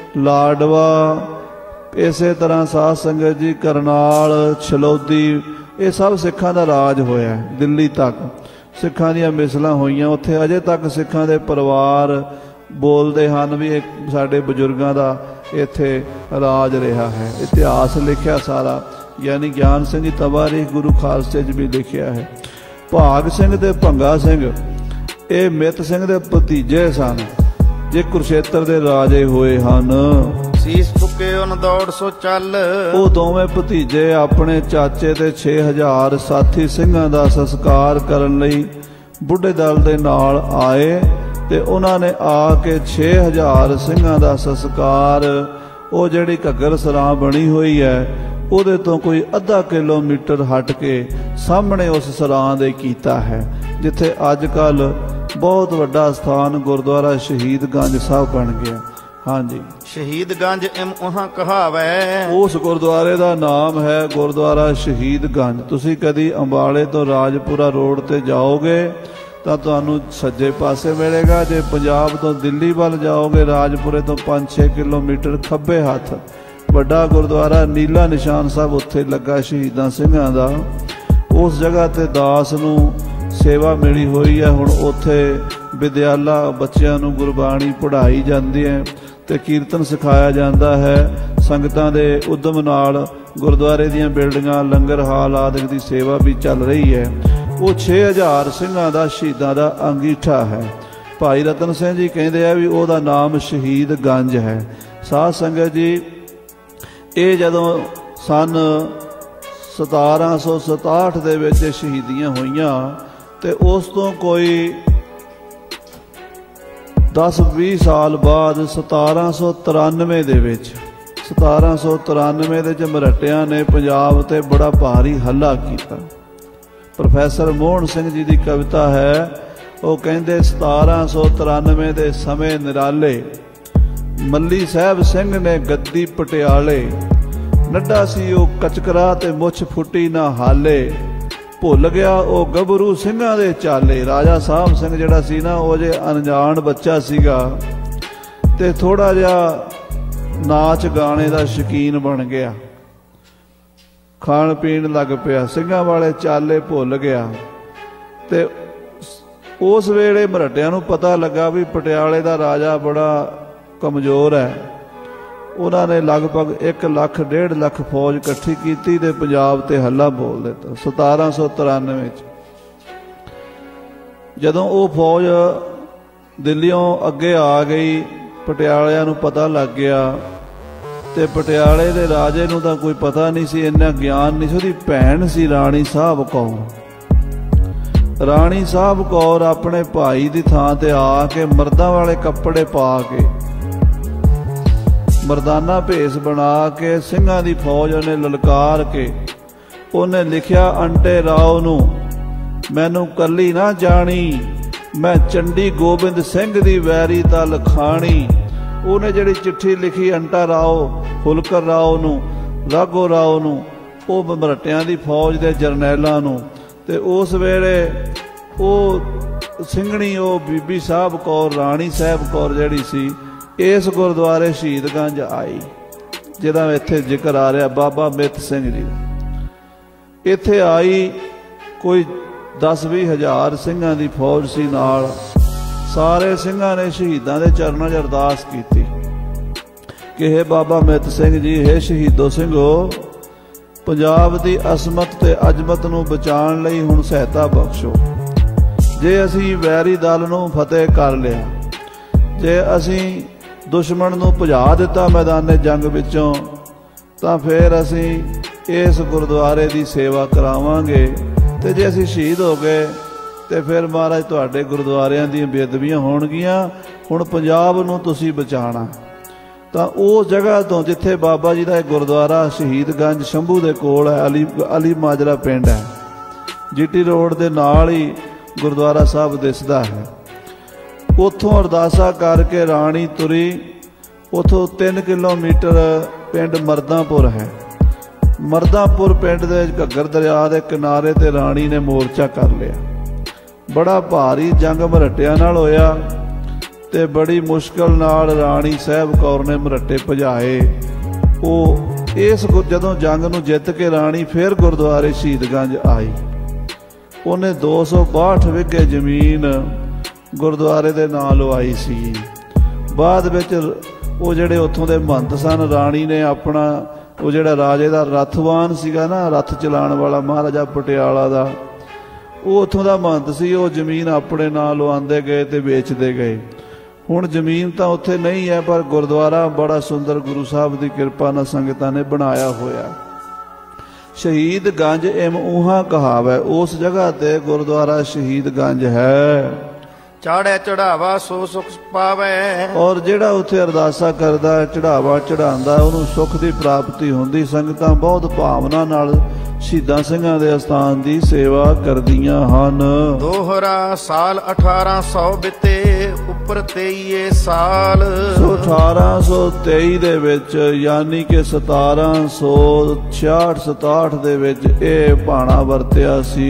[SPEAKER 1] ਲਾਡਵਾ, ਇਸੇ ਤਰ੍ਹਾਂ ਸਾਧ ਸੰਗਤ ਜੀ ਕਰਨਾਲ, ਛਲੌਦੀ, ਇਹ ਸਭ ਸਿੱਖਾਂ ਦਾ ਰਾਜ ਹੋਇਆ। ਦਿੱਲੀ ਤੱਕ ਸਿੱਖਾਂ ਦੀਆਂ ਮਿਸਲਾਂ ਹੋਈਆਂ, ਉੱਥੇ ਅਜੇ ਤੱਕ ਸਿੱਖਾਂ ਦੇ ਪਰਿਵਾਰ ਬੋਲਦੇ ਹਨ ਵੀ ਇੱਕ ਸਾਡੇ ਬਜ਼ੁਰਗਾਂ ਦਾ ਇੱਥੇ ਰਾਜ ਰਿਹਾ ਹੈ। ਇਤਿਹਾਸ ਲਿਖਿਆ ਸਾਰਾ, ਯਾਨੀ ਗਿਆਨ ਸਿੰਘ ਜੀ ਤਵਾਰੀਖ ਗੁਰੂ ਖਾਲਸੇ 'ਚ ਵੀ ਲਿਖਿਆ ਹੈ। ਭਾਗ ਸਿੰਘ ਤੇ ਭੰਗਾ ਸਿੰਘ ਇਹ ਮਿੱਤ ਸਿੰਘ ਦੇ ਭਤੀਜੇ ਸਨ, ਜੇ ਕੁਰਸ਼ੇਤਰ ਦੇ ਰਾਜੇ ਹੋਏ ਹਨ।
[SPEAKER 2] ਸੀਸ ਫੁਕੇ ਉਨ ਦੌੜ ਸੋ ਚੱਲ,
[SPEAKER 1] ਉਹ ਦੋਵੇਂ ਭਤੀਜੇ ਆਪਣੇ ਚਾਚੇ ਦੇ ਛੇ ਹਜ਼ਾਰ ਸਾਥੀ ਸਿੰਘਾਂ ਦਾ ਸੰਸਕਾਰ ਕਰਨ ਲਈ ਬੁੱਢੇ ਦਲ ਦੇ ਨਾਲ ਆਏ ਤੇ ਉਹਨਾਂ ਨੇ ਆ ਕੇ ਛੇ ਹਜ਼ਾਰ ਸਿੰਘਾਂ ਦਾ ਸੰਸਕਾਰ, ਉਹ ਜਿਹੜੀ ਘੱਗਰ ਸਰਾਂ ਬਣੀ ਹੋਈ ਹੈ ਉਹਦੇ ਤੋਂ ਕੋਈ ਅੱਧਾ ਕਿਲੋਮੀਟਰ ਹਟ ਕੇ ਸਾਹਮਣੇ ਉਸ ਸਰਾਂ ਦੇ ਕੀਤਾ ਹੈ, ਜਿੱਥੇ ਅੱਜ ਕੱਲ ਬਹੁਤ ਵੱਡਾ ਸਥਾਨ ਗੁਰਦੁਆਰਾ ਸ਼ਹੀਦਗੰਜ ਸਾਹਿਬ ਬਣ ਗਿਆ। ਹਾਂਜੀ,
[SPEAKER 2] ਸ਼ਹੀਦਗੰਜ ਇਮ ਉਹਾਂ ਕਹਾਵੈ,
[SPEAKER 1] ਉਸ ਗੁਰਦੁਆਰੇ ਦਾ ਨਾਮ ਹੈ ਗੁਰਦੁਆਰਾ ਸ਼ਹੀਦਗੰਜ। ਤੁਸੀਂ ਕਦੀ ਅੰਬਾਲੇ ਤੋਂ ਰਾਜਪੁਰਾ ਰੋਡ ਤੇ ਜਾਓਗੇ ਤਾਂ ਤੁਹਾਨੂੰ ਸੱਜੇ ਪਾਸੇ ਮਿਲੇਗਾ। ਜੇ ਪੰਜਾਬ ਤੋਂ ਦਿੱਲੀ ਵੱਲ ਜਾਓਗੇ ਰਾਜਪੁਰੇ ਤੋਂ ਪੰਜ ਛੇ ਕਿਲੋਮੀਟਰ ਖੱਬੇ ਹੱਥ ਵੱਡਾ ਗੁਰਦੁਆਰਾ ਨੀਲਾ ਨਿਸ਼ਾਨ ਸਾਹਿਬ ਉੱਥੇ ਲੱਗਾ ਸ਼ਹੀਦਾਂ ਸਿੰਘਾਂ ਦਾ। ਉਸ ਜਗ੍ਹਾ ਤੇ ਦਾਸ ਨੂੰ ਸੇਵਾ ਮਿਲੀ ਹੋਈ ਹੈ। ਹੁਣ ਉੱਥੇ ਵਿਦਿਆਲਾ ਬੱਚਿਆਂ ਨੂੰ ਗੁਰਬਾਣੀ ਪੜ੍ਹਾਈ ਜਾਂਦੀ ਹੈ ਤੇ ਕੀਰਤਨ ਸਿਖਾਇਆ ਜਾਂਦਾ ਹੈ। ਸੰਗਤਾਂ ਦੇ ਉਦਮ ਨਾਲ ਗੁਰਦੁਆਰੇ ਦੀਆਂ ਬਿਲਡਿੰਗਾਂ, ਲੰਗਰ ਹਾਲ ਆਦਿ ਦੀ ਸੇਵਾ ਵੀ ਚੱਲ ਰਹੀ ਹੈ। ਉਹ ਛੇ ਹਜ਼ਾਰ ਸਿੰਘਾਂ ਦਾ ਸ਼ਹੀਦਾਂ ਦਾ ਅੰਗੀਠਾ ਹੈ। ਭਾਈ ਰਤਨ ਸਿੰਘ ਜੀ ਕਹਿੰਦੇ ਆ ਵੀ ਉਹਦਾ ਨਾਮ ਸ਼ਹੀਦਗੰਜ ਹੈ। ਸਾਧ ਸੰਗਤ ਜੀ, ਇਹ ਜਦੋਂ ਸਨ ਸਤਾਰਾਂ ਸੌ ਸਤਾਹਠ ਦੇ ਵਿੱਚ ਸ਼ਹੀਦੀਆਂ ਹੋਈਆਂ ਤੇ ਉਸ ਤੋਂ ਕੋਈ ਦਸ ਵੀਹ ਸਾਲ ਬਾਅਦ ਸਤਾਰਾਂ ਸੌ ਤਰਾਨਵੇਂ ਦੇ ਵਿੱਚ ਸਤਾਰਾਂ ਸੌ ਤਰਾਨਵੇਂ ਦੇ ਵਿੱਚ ਮਰਾਠਿਆਂ ਨੇ ਪੰਜਾਬ ਤੇ ਬੜਾ ਭਾਰੀ ਹੱਲਾ ਕੀਤਾ। ਪ੍ਰੋਫੈਸਰ ਮੋਹਨ ਸਿੰਘ ਜੀ ਦੀ ਕਵਿਤਾ ਹੈ, ਉਹ ਕਹਿੰਦੇ ਸਤਾਰਾਂ ਸੌ ਤਰਾਨਵੇਂ ਦੇ ਸਮੇਂ ਨਿਰਾਲੇ ਮੱਲੀ ਸਾਹਿਬ ਸਿੰਘ ਨੇ ਗੱਦੀ ਪਟਿਆਲੇ, ਨੱਡਾ ਸੀ ਉਹ ਕਚਕਰਾ ਤੇ ਮੁੱਛ ਫੁੱਟੀ ਨਾ ਹਾਲੇ, ਭੁੱਲ ਗਿਆ ਉਹ ਗੱਭਰੂ ਸਿੰਘਾਂ ਦੇ ਚਾਲੇ। ਰਾਜਾ ਸਾਹਿਬ ਸਿੰਘ ਜਿਹੜਾ ਸੀ ਨਾ, ਉਹ ਜੇ ਅਣਜਾਣ ਬੱਚਾ ਸੀਗਾ ਤੇ ਥੋੜਾ ਜਿਹਾ ਨਾਚ ਗਾਣੇ ਦਾ ਸ਼ੌਕੀਨ ਬਣ ਗਿਆ, ਖਾਣ ਪੀਣ ਲੱਗ ਪਿਆ, ਸਿੰਘਾਂ ਵਾਲੇ ਚਾਲੇ ਭੁੱਲ ਗਿਆ ਤੇ उस वेले मराठियां नूं पता लगा भी पटियाले दा राजा बड़ा कमज़ोर है। उन्होंने लगभग एक लख डेढ़ लख फौज इकट्ठी की ते पंजाब ते हल्ला बोल दिता। सतारह सौ तिरानवे जदों वो फौज दिल्लियों अगे आ गई, पटियालिਆਂ नूं पता लग गया ते पटियाले दे राजे नूं तां कोई पता नहीं सी, इन्ना ज्ञान नहीं सी। उहदी भैण सी राणी साहब कौर। राणी साहब कौर अपने भाई दी थां ते आके मर्दां वाले कपड़े पा के मरदाना भेस बना के सिंघां दी फौज ने ललकार के उन्हें लिखिया अंटे राव नूं मैनू कली ना जानी, मैं चंडी गोबिंद सिंह दी वैरी दल खानी। उन्हें जिहड़ी चिट्ठी लिखी अंटा राव फुलकर राव नूं राघो राव नूं वो मराठियां दी फौज दे जरनैलां नूं ते उस वेले वो ਸਿੰਘਣੀ वो बीबी साहब कौर राणी साहब कौर जिहड़ी सी इस गुरुद्वारे शहीदगंज आई, जिहदा इत्थे जिक्र आ रहा बाबा मित सिंह जी। इत्थे आई कोई दस भी हज़ार सिंघां दी फौज सी नाल। सारे सिंघां ने शहीदां दे चरनां 'च अरदास कीती कि हे बाबा मित सिंह जी, हे शहीदो सिंघो, पंजाब दी असमत ते अजमत नूं बचाउण लई हुण सहायता बख्शो। जे असीं वैरी दल नूं फतेह कर लिया, जे असीं दुश्मन नूं भजा दिता मैदाने जंग विचों, तां फिर असीं इस गुरुद्वारे दी सेवा करावांगे ते जे असीं शहीद हो गए तो फिर महाराज तुहाडे गुरुद्वारियां दी बेदबियां होणगियां। हुण पंजाब नूं तुसीं बचाना। तां उस जगह तो जिथे बाबा जी का गुरुद्वारा शहीदगंज शंभू दे कोल है, अली अली माजरा पिंड है, जीटी रोड दे नाल ही गुरुद्वारा साहब दिसदा है। उथों अरदासा करके राणी तुरी, उथों तीन किलोमीटर पिंड मरदापुर है। मरदापुर पिंड दे घग्गर दरिया के किनारे ते राणी ने मोर्चा कर लिया। बड़ा भारी जंग मराठियां नाल होया ते बड़ी मुश्किल नाल राणी साहब कौर ने मराठे भजाए। वो इस जदों जंग नूं जित के राणी फिर गुरुद्वारे शहीदगंज आई। उन्हें दो सौ बाहठ विघे जमीन गुरुद्वारे दे नाल लवाई सी। बाद विच वो जिहड़े उत्थों दे महंत सन, राणी ने अपना वो जिहड़ा राजे दा रथवान सीगा ना, रथ चलाण वाला महाराजा पटियाला दा, वो उत्थों दा महंत सी। वो जमीन अपने नाल लवांदे गए ते वेचदे गए। हुण जमीन तां उत्थे नहीं है, पर गुरुद्वारा बड़ा सुंदर गुरु साहब की किरपा नाल संगतां ने बनाया होया। शहीदगंज इम उहा कहावै, उस जगह ते गुरुद्वारा शहीदगंज है।
[SPEAKER 2] चाड़े चढ़ावा सो सुख पावे।
[SPEAKER 1] और जिहड़ा उत्थे अरदासा करदा चढ़ावा चढ़ांदा उहनूं सुख की प्राप्ति हुंदी। संगतां बहुत भावना नाल शहीदां सिंघां दे अस्थान की सेवा करदियां हन।
[SPEAKER 2] दोहरा साल अठारह सौ बिते उपर तेईए साल।
[SPEAKER 1] सो अठारह सौ तेई दे विच यानी कि सतारह सौ छियाठ सताहठ दे विच इह भाणा वरतिया सी।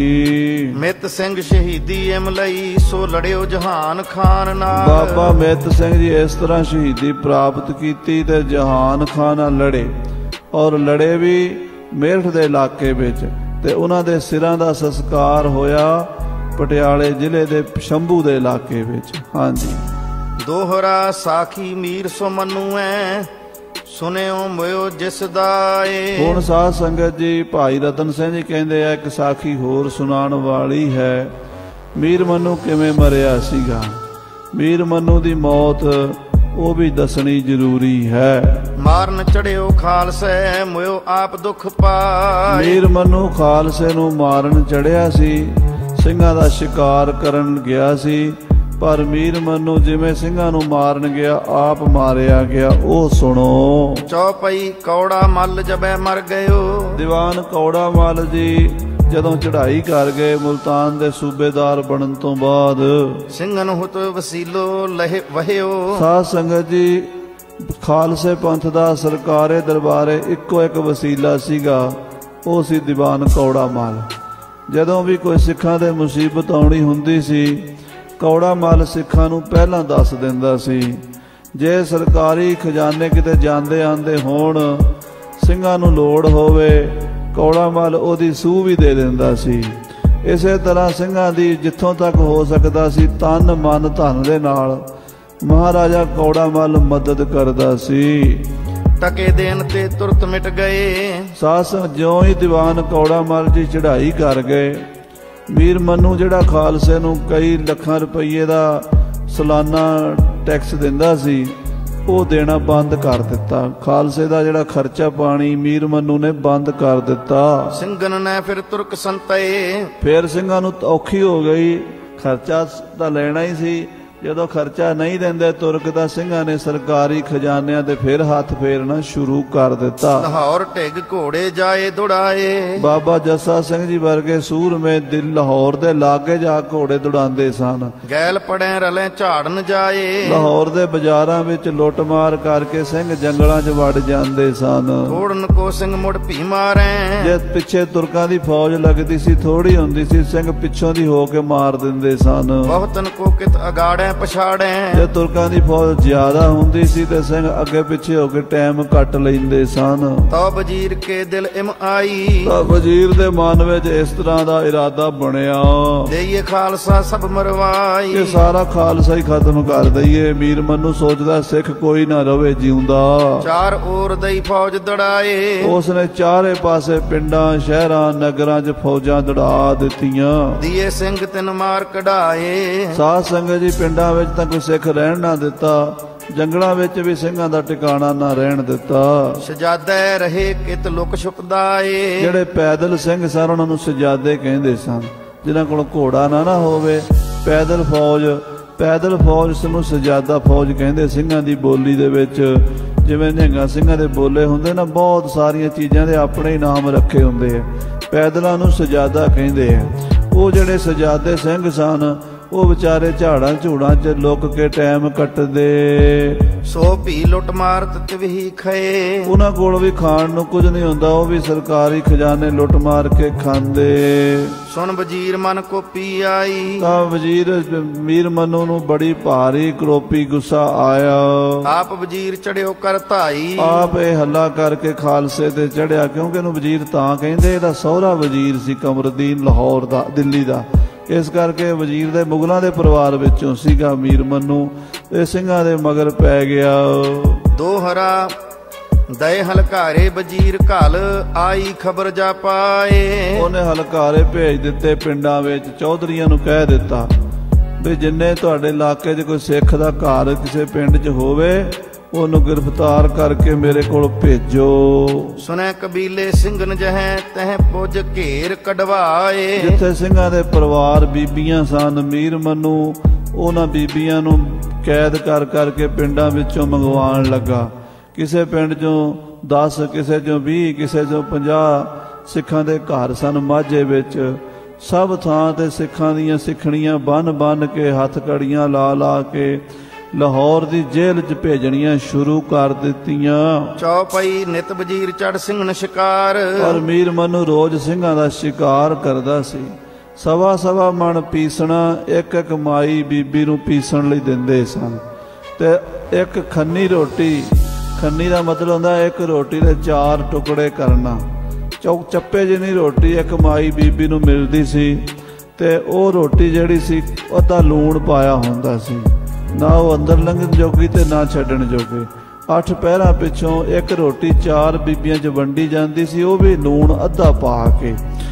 [SPEAKER 2] मित सिंह शहीदी इम लई सो लड़ियो जहान खान नाल।
[SPEAKER 1] बाबा मित सिंह जी इस तरह शहीदी प्राप्त कीती ते जहान खान नाल लड़े, और लड़े भी मेरठ दे इलाके विच, ते उन्हां दे सिरां दा संस्कार होया पटियाले जिले दे शंभू दे इलाके विच। हाँ जी।
[SPEAKER 2] दोहरा साखी मीर सो मनु है सुनियो मोयो जिस दाए।
[SPEAKER 1] हुण साध संगत जी भाई रतन सिंह जी कहंदे आ एक साखी होर सुनाण वाली है। मीर मनु किवें मरिया सीगा। मीर मनु दी मौत वो भी दसनी जरूरी है।
[SPEAKER 2] मारन चढ़ियो खालसे मोयो आप दुख पाए।
[SPEAKER 1] मीर मनु खालसे नूं मारन चढ़िया सी, ਸਿੰਘਾਂ ਦਾ शिकार करन गया सी, पर मीर मनु जिवें ਸਿੰਘਾਂ नूं मारन गया आप मारिया गया। ओ सुनो।
[SPEAKER 2] चौपई कौड़ा मल जबे मर गयो। दीवान
[SPEAKER 1] कौड़ा मल जी जदों चढ़ाई कर गए मुल्तान दे सूबेदार बनन तो बाद,
[SPEAKER 2] ਸਿੰਘਨ ਹੁਤ ਵਸੀਲੋ ਲਹਿ ਵਹਿਓ।
[SPEAKER 1] साध संगत जी खालसे पंथ दा सरकारे दरबारे इक्को एक वसीला सीगा, वो सी दीवान कौड़ा मल। जदों भी कोई सिखां दे मुसीबत आउणी हुंदी सी, कौड़ा मल सिखां नूं पहलां दस दिंदा सी। जे सरकारी खजाने किते जांदे आंदे होण, ਸਿੰਘਾਂ नूं लोड़ होवे, कौड़ा मल ओदी सूह भी दे दिंदा सी। ਇਸੇ ਤਰ੍ਹਾਂ ਸਿੰਘਾਂ ਦੀ ਜਿੱਥੋਂ ਤੱਕ ਹੋ ਸਕਦਾ ਸੀ ਤਨ ਮਨ ਧਨ ਦੇ ਨਾਲ ਮਹਾਰਾਜਾ ਕੌੜਾ ਮੱਲ ਮਦਦ ਕਰਦਾ ਸੀ।
[SPEAKER 2] ਟਕੇ ਦੇਣ ਤੇ ਤੁਰਤ ਮਿਟ ਗਏ।
[SPEAKER 1] ਸਾਸ ਜਿਉਂ ਹੀ ਦੀਵਾਨ ਕੌੜਾ ਮੱਲ ਜੀ ਚੜ੍ਹਾਈ ਕਰ ਗਏ, ਮੀਰ ਮਨੂੰ ਜਿਹੜਾ ਖਾਲਸੇ ਨੂੰ ਕਈ ਲੱਖਾਂ ਰੁਪਈਏ ਦਾ ਸਾਲਾਨਾ ਟੈਕਸ ਦਿੰਦਾ ਸੀ ਉਹ ਦੇਣਾ ਬੰਦ ਕਰ ਦਿੱਤਾ। ਖਾਲਸੇ ਦਾ ਜਿਹੜਾ ਖਰਚਾ ਪਾਣੀ ਮੀਰ ਮਨੂੰ ਨੇ ਬੰਦ ਕਰ ਦਿੱਤਾ।
[SPEAKER 2] ਸਿੰਘਨ ਨੇ ਫਿਰ ਤੁਰਕ ਸੰਤਏ।
[SPEAKER 1] ਫਿਰ ਸਿੰਘਾਂ ਨੂੰ ਔਖੀ ਹੋ ਗਈ, ਖਰਚਾ ਤਾਂ ਲੈਣਾ ਹੀ ਸੀ, ਜਦੋਂ ਖਰਚਾ ਨਹੀਂ ਦਿੰਦੇ ਤੁਰਕ ਦਾ ਸਿੰਘਾਂ ਨੇ ਸਰਕਾਰੀ ਖਜ਼ਾਨਿਆਂ ਤੇ ਫਿਰ ਹੱਥ ਫੇਰਨਾ ਸ਼ੁਰੂ ਕਰ ਦਿੱਤਾ।
[SPEAKER 2] ਲਾਹੌਰ ਢਿੱਗ ਘੋੜੇ ਜਾਏ ਦੁੜਾਏ।
[SPEAKER 1] ਬਾਬਾ ਜੱਸਾ ਸਿੰਘ ਜੀ ਵਰਗੇ ਸੂਰਮੇ ਦਿਲ ਲਾਹੌਰ ਦੇ ਲਾਗੇ ਜਾ ਘੋੜੇ ਦੁੜਾਉਂਦੇ ਸਨ।
[SPEAKER 2] ਗੈਲ ਪੜੈ ਰਲੇ ਝਾੜਨ ਜਾਏ।
[SPEAKER 1] ਲਾਹੌਰ ਦੇ ਬਾਜ਼ਾਰਾਂ ਵਿੱਚ ਲੁੱਟ ਮਾਰ ਕਰਕੇ ਸਿੰਘ ਜੰਗਲਾਂ 'ਚ ਵੜ ਜਾਂਦੇ ਸਨ।
[SPEAKER 2] ਥੋੜਨ ਕੋ ਸਿੰਘ ਮੁੜ ਭੀ ਮਾਰੈ।
[SPEAKER 1] ਜੇ ਪਿੱਛੇ ਤੁਰਕਾਂ ਦੀ ਫੌਜ ਲੱਗਦੀ ਸੀ ਥੋੜੀ ਹੁੰਦੀ ਸੀ, ਸਿੰਘ ਪਿੱਛੋਂ ਦੀ ਹੋ ਕੇ ਮਾਰ ਦਿੰਦੇ ਸਨ।
[SPEAKER 2] ਬਹੁਤਨ ਕੋ ਕਿਤ ਅਗਾੜੈ ਪਛਾੜੈ।
[SPEAKER 1] ਜੇ ਤੁਰਕਾਂ ਦੀ ਫੌਜ ਜ਼ਿਆਦਾ ਹੁੰਦੀ ਸੀ ਤੇ ਸਿੰਘ ਅੱਗੇ ਪਿੱਛੇ ਹੋ ਕੇ ਟਾਈਮ ਕੱਟ ਲੈਂਦੇ ਸਨ।
[SPEAKER 2] ਤਾਂ ਵਜ਼ੀਰ ਕੇ ਦਿਲ ਇਮ ਆਈ।
[SPEAKER 1] ਤਾਂ ਵਜ਼ੀਰ ਦੇ ਮਨ ਵਿੱਚ ਇਸ ਤਰ੍ਹਾਂ ਦਾ ਇਰਾਦਾ ਬਣਿਆ
[SPEAKER 2] ਦੇਈਏ ਖਾਲਸਾ ਸਭ ਮਰਵਾਈ।
[SPEAKER 1] ਕਿ ਸਾਰਾ ਖਾਲਸਾ ਹੀ ਖਤਮ ਕਰ ਦਈਏ। ਮੀਰ ਮਨੂੰ ਸੋਚਦਾ ਸਿੱਖ ਕੋਈ ਨਾ ਰਵੇ ਜਿਉਂਦਾ।
[SPEAKER 2] ਚਾਰ ਔਰ ਦਈ ਫੌਜ ਦੜਾਏ।
[SPEAKER 1] ਉਸ ਨੇ ਚਾਰੇ ਪਾਸੇ ਪਿੰਡਾਂ ਸ਼ਹਿਰਾਂ ਨਗਰਾਂ 'ਚ ਫੌਜਾਂ ਦੜਾ ਦਿੱਤੀਆਂ।
[SPEAKER 2] ਦੀਏ ਸਿੰਘ ਤਿੰਨ ਮਾਰ ਕਢਾਏ।
[SPEAKER 1] ਸਾਧ ਸੰਗਤ ਜੀ ਪਿੰਡਾਂ ਵਿੱਚ ਤਾਂ ਕੋਈ ਸਿੱਖ ਰਹਿਣ ਨਾ ਦਿੱਤਾ, ਜੰਗਲਾਂ ਵਿੱਚ ਵੀ ਸਿੰਘਾਂ ਦਾ ਟਿਕਾਣਾ ਨਾ ਰਹਿਣ ਦਿੱਤਾ।
[SPEAKER 2] ਸਜਾਦੇ ਰਹੇ ਕਿਤ ਲੁਕ ਛੁਪਦਾ ਏ।
[SPEAKER 1] ਜਿਹੜੇ ਪੈਦਲ ਸਿੰਘ ਸਨ ਉਹਨਾਂ ਨੂੰ ਸਜਾਦੇ ਕਹਿੰਦੇ ਸਨ, ਜਿਨ੍ਹਾਂ ਕੋਲ ਘੋੜਾ ਨਾ ਨਾ ਹੋਵੇ। ਪੈਦਲ ਫੌਜ ਪੈਦਲ ਫੌਜ ਨੂੰ ਸਜਾਦਾ ਫੌਜ ਕਹਿੰਦੇ ਸਿੰਘਾਂ ਦੀ ਬੋਲੀ ਦੇ ਵਿੱਚ। ਜਿਵੇਂ ਨਿਹੰਗਾਂ ਸਿੰਘਾਂ ਦੇ ਬੋਲੇ ਹੁੰਦੇ ਨਾ, ਬਹੁਤ ਸਾਰੀਆਂ ਚੀਜ਼ਾਂ ਦੇ ਆਪਣੇ ਹੀ ਨਾਮ ਰੱਖੇ ਹੁੰਦੇ ਆ, ਪੈਦਲਾਂ ਨੂੰ ਸਜਾਦਾ ਕਹਿੰਦੇ ਆ। ਉਹ ਜਿਹੜੇ ਸਜਾਦੇ ਸਿੰਘ ਸਨ ਉਹ ਵਿਚਾਰੇ ਝਾੜਾਂ ਝੂੜਾਂ 'ਚ ਲੁੱਕ ਕੇ ਟਾਈਮ ਕੱਟਦੇ।
[SPEAKER 2] ਸੋ ਭੀ ਲੁੱਟ ਮਾਰ ਤਤਵੀ ਖਏ। ਉਹਨਾਂ
[SPEAKER 1] ਕੋਲ ਵੀ ਖਾਣ ਨੂੰ ਕੁਝ ਨਹੀਂ ਹੁੰਦਾ, ਉਹ ਵੀ ਸਰਕਾਰੀ ਖਜ਼ਾਨੇ ਲੁੱਟ ਮਾਰ ਕੇ ਖਾਂਦੇ।
[SPEAKER 2] ਸੁਣ ਵਜ਼ੀਰ ਮਨ ਕੋਪੀ ਆਈ।
[SPEAKER 1] ਤਾਂ ਵਜ਼ੀਰ ਮੀਰ ਮਨੂੰ ਨੂੰ ਬੜੀ ਭਾਰੀ ਕਰੋਪੀ ਗੁੱਸਾ ਆਇਆ।
[SPEAKER 2] ਆਪ ਵਜ਼ੀਰ ਚੜਿਓ ਕਰ ਧਾਈ।
[SPEAKER 1] ਆਪ ਇਹ ਹੱਲਾ ਕਰਕੇ ਖਾਲਸੇ ਤੇ ਚੜਿਆ, ਕਿਉਂਕਿ ਇਹਨੂੰ ਵਜ਼ੀਰ ਤਾਂ ਕਹਿੰਦੇ, ਇਹਦਾ ਸਹੁਰਾ ਵਜ਼ੀਰ ਸੀ ਕਮਰਦੀਨ ਲਾਹੌਰ ਦਾ, ਦਿੱਲੀ ਦਾ। ਇਸ ਕਰਕੇ ਵਜ਼ੀਰ ਦੇ ਮੁਗਲਾਂ ਦੇ ਪਰਿਵਾਰ ਵਿੱਚੋਂ ਸੀਗਾ ਮੀਰ ਮਨੂੰ। ਇਹ ਸਿੰਘਾਂ ਦੇ ਮਗਰ ਪੈ ਗਿਆ।
[SPEAKER 2] ਦੋਹਰਾ ਦਏ ਹਲਕਾਰੇ ਵਜ਼ੀਰ ਘਲ ਆਈ ਖਬਰ ਜਾ ਪਾਏ।
[SPEAKER 1] ਉਹਨੇ ਹਲਕਾਰੇ ਭੇਜ ਦਿੱਤੇ ਪਿੰਡਾਂ ਵਿੱਚ, ਚੌਧਰੀਆਂ ਨੂੰ ਕਹਿ ਦਿੱਤਾ ਵੀ ਜਿੰਨੇ ਤੁਹਾਡੇ ਇਲਾਕੇ 'ਚ ਕੋਈ ਸਿੱਖ ਦਾ ਘਰ ਕਿਸੇ ਪਿੰਡ 'ਚ ਹੋਵੇ ਉਹਨੂੰ ਗ੍ਰਿਫਤਾਰ ਕਰਕੇ ਮੇਰੇ ਕੋਲ ਭੇਜੋ।
[SPEAKER 2] ਸੁਣੈ ਕਬੀਲੇ ਸਿੰਘਨ ਜਹੈ ਤਹਿ ਪੁੱਜ ਘੇਰ ਕਢਵਾਏ।
[SPEAKER 1] ਜਿੱਥੇ ਸਿੰਘਾਂ ਦੇ ਪਰਿਵਾਰ ਬੀਬੀਆਂ ਸਨ, ਮੀਰ ਮਨੂੰ ਉਹਨਾਂ ਬੀਬੀਆਂ ਨੂੰ ਕੈਦ ਕਰ ਕਰਕੇ ਪਿੰਡਾਂ ਵਿੱਚੋਂ ਮੰਗਵਾਉਣ ਲੱਗਾ। ਕਿਸੇ ਪਿੰਡ 'ਚੋਂ ਦਸ, ਕਿਸੇ 'ਚੋਂ ਵੀਹ, ਕਿਸੇ 'ਚੋਂ ਪੰਜਾਹ ਸਿੱਖਾਂ ਦੇ ਘਰ ਸਨ ਮਾਝੇ ਵਿੱਚ। ਸਭ ਥਾਂ ਤੇ ਸਿੱਖਾਂ ਦੀਆਂ ਸਿੱਖਣੀਆਂ ਬੰਨ ਬੰਨ ਕੇ, ਹੱਥ ਕੜੀਆਂ ਲਾ ਲਾ ਕੇ ਲਾਹੌਰ ਦੀ ਜੇਲ੍ਹ 'ਚ ਭੇਜਣੀਆਂ ਸ਼ੁਰੂ ਕਰ ਦਿੱਤੀਆਂ।
[SPEAKER 2] ਚੌਪਈ ਨਿਤ ਵਜ਼ੀਰ ਚੜ ਸਿੰਘਨ ਸ਼ਿਕਾਰ।
[SPEAKER 1] ਔਰ ਮੀਰ ਮਨੂੰ ਰੋਜ਼ ਸਿੰਘਾਂ ਦਾ ਸ਼ਿਕਾਰ ਕਰਦਾ ਸੀ। ਸਵਾ ਸਵਾ ਮਣ ਪੀਸਣਾ ਇੱਕ ਇੱਕ ਮਾਈ ਬੀਬੀ ਨੂੰ ਪੀਸਣ ਲਈ ਦਿੰਦੇ ਸਨ। ਤੇ ਇੱਕ ਖੰਨੀ ਰੋਟੀ, ਖੰਨੀ ਦਾ ਮਤਲਬ ਹੁੰਦਾ ਇੱਕ ਰੋਟੀ ਦੇ ਚਾਰ ਟੁਕੜੇ ਕਰਨਾ। ਚੌਕ ਚੱਪੇ ਜਿੰਨੀ ਰੋਟੀ ਇੱਕ ਮਾਈ ਬੀਬੀ ਨੂੰ ਮਿਲਦੀ ਸੀ। ਤੇ ਉਹ ਰੋਟੀ ਜਿਹੜੀ ਸੀ ਉਹਦਾ ਲੂਣ ਪਾਇਆ ਹੁੰਦਾ ਸੀ, ਨਾ ਉਹ ਅੰਦਰ ਲੰਘਣ ਜੋਗੀ ਤੇ ਨਾ ਛੱਡਣ ਜੋਗੇ। ਅੱਠ ਪਹਿਰਾਂ ਪਿੱਛੋਂ ਇੱਕ ਰੋਟੀ ਚਾਰ ਬੀਬੀਆਂ 'ਚ ਵੰਡੀ ਜਾਂਦੀ ਸੀ, ਉਹ ਵੀ ਲੂਣ ਅੱਧਾ ਪਾ ਕੇ।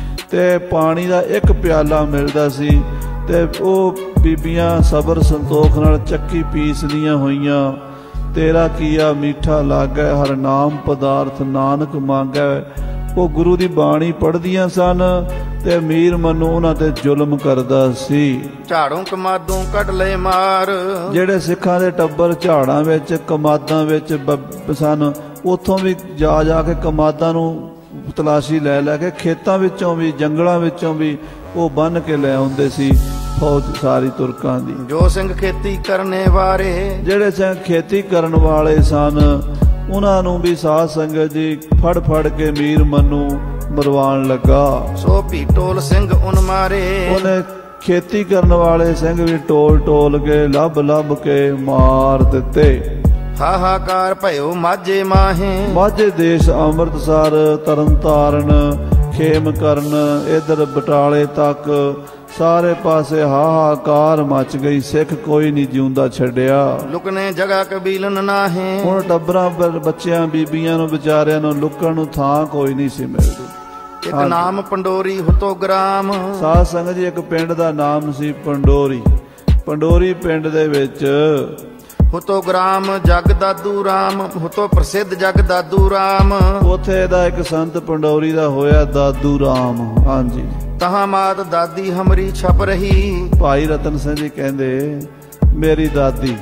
[SPEAKER 1] ਤੇ ਪਾਣੀ ਦਾ ਇੱਕ ਪਿਆਲਾ ਮਿਲਦਾ ਸੀ। ਤੇ ਉਹ ਬੀਬੀਆਂ ਸਬਰ ਸੰਤੋਖ ਨਾਲ ਚੱਕੀ ਪੀਸਦੀਆਂ ਹੋਈਆਂ। ਤੇਰਾ ਕੀਆ ਮੀਠਾ ਲਾਗੈ ਹਰ ਨਾਮ ਪਦਾਰਥ ਨਾਨਕ ਮੰਗੈ। ਉਹ ਗੁਰੂ ਦੀ ਬਾਣੀ ਪੜ੍ਹਦੀਆਂ ਸਨ ਤੇ ਮੀਰ ਮਨੂੰ ਉਹਨਾਂ ਤੇ ਜ਼ੁਲਮ ਕਰਦਾ ਸੀ।
[SPEAKER 2] ਝਾੜੋਂ ਕਮਾਦੋਂ ਕੱਢ ਲਏ ਮਾਰ।
[SPEAKER 1] ਜਿਹੜੇ ਸਿੱਖਾਂ ਦੇ ਟੱਬਰ ਝਾੜਾਂ ਵਿੱਚ ਕਮਾਦਾਂ ਵਿੱਚ ਸਨ, ਉੱਥੋਂ ਵੀ ਜਾ ਜਾ ਕੇ ਕਮਾਦਾਂ ਨੂੰ ਤਲਾਸ਼ੀ ਲੈ ਲੈ ਕੇ ਖੇਤਾਂ ਵਿੱਚੋਂ ਵੀ ਜੰਗਲਾਂ ਵਿੱਚੋਂ ਵੀ ਉਹ ਬੰਨ੍ਹ ਕੇ ਲੈ ਆਉਂਦੇ ਸੀ ਫੌਜ ਸਾਰੀ ਤੁਰਕਾਂ ਦੀ।
[SPEAKER 2] ਜੋ ਸਿੰਘ ਖੇਤੀ ਕਰਨੇ ਵਾਰੇ। ਜਿਹੜੇ
[SPEAKER 1] ਸਿੰਘ ਖੇਤੀ ਕਰਨ ਵਾਲੇ ਸਨ ਉਹਨਾਂ ਨੂੰ ਵੀ ਸਾਧ ਸੰਗਤ ਜੀ ਫੜ ਫੜ ਕੇ ਮੀਰ ਮਨੂੰ ਮਰਵਾਉਣ ਲੱਗਾ।
[SPEAKER 2] ਸੋ ਭੀ ਟੋਲ ਸਿੰਘ ਉਨ ਮਾਰੇ।
[SPEAKER 1] ਉਹਨੇ ਖੇਤੀ ਕਰਨ ਵਾਲੇ ਸਿੰਘ ਵੀ ਟੋਲ ਟੋਲ ਕੇ ਲੱਭ ਲੱਭ ਕੇ ਮਾਰ ਦਿੱਤੇ।
[SPEAKER 2] ਹਾਹਾਕਾਰ ਭਇਓ ਮਾਝੇ ਮਾਹੇ।
[SPEAKER 1] ਮਾਝੇ ਦੇਸ਼ ਅੰਮ੍ਰਿਤਸਰ, ਤਰਨ ਤਾਰਨ, ਖੇਮ ਕਰਨ, ਇਧਰ ਬਟਾਲੇ ਤੱਕ ਸਾਰੇ ਪਾਸੇ ਹਾਹਾਕਾਰ ਮਚ ਗਈ। ਸਿੱਖ ਕੋਈ ਨਹੀਂ ਜਿਉਂਦਾ ਛੱਡਿਆ।
[SPEAKER 2] ਲੁਕਨੇ ਜਗ੍ਹਾ ਕਬੀਲਨ ਨਾਹੇ।
[SPEAKER 1] ਹੁਣ ਟੱਬਰਾਂ ਬੱਚਿਆਂ ਬੀਬੀਆਂ ਨੂੰ ਵਿਚਾਰਿਆਂ ਨੂੰ ਲੁਕਣ ਨੂੰ ਥਾਂ ਕੋਈ ਨਹੀਂ ਸੀ ਮਿਲਦੀ।
[SPEAKER 2] ਇੱਕ ਨਾਮ ਪੰਡੋਰੀ ਹੁਤੋ ਗ੍ਰਾਮ।
[SPEAKER 1] ਸਾਧ ਸੰਗਤ ਜੀ, ਇੱਕ ਪਿੰਡ ਦਾ ਨਾਮ ਸੀ ਪੰਡੋਰੀ। ਪੰਡੋਰੀ ਪਿੰਡ ਦੇ ਵਿੱਚ
[SPEAKER 2] ਹੁਤੋ ਗ੍ਰਾਮ ਜਗ ਦਾਦੂ ਰਾਮ, ਹੁਤੋ ਪ੍ਰਸਿੱਧ ਜਗ ਦਾਦੂ ਰਾਮ।
[SPEAKER 1] ਉੱਥੇ ਦਾ ਇੱਕ ਸੰਤ ਪੰਡੋਰੀ ਦਾ ਹੋਇਆ ਦਾਦੂ ਰਾਮ। ਹਾਂਜੀ,
[SPEAKER 2] ਤਹਾਂ ਮਾਤ ਦਾਦੀ ਹਮਰੀ ਛਪ ਰਹੀ।
[SPEAKER 1] ਭਾਈ ਰਤਨ ਸਿੰਘ ਜੀ ਕਹਿੰਦੇ ਮੇਰੀ ਦਾਦੀ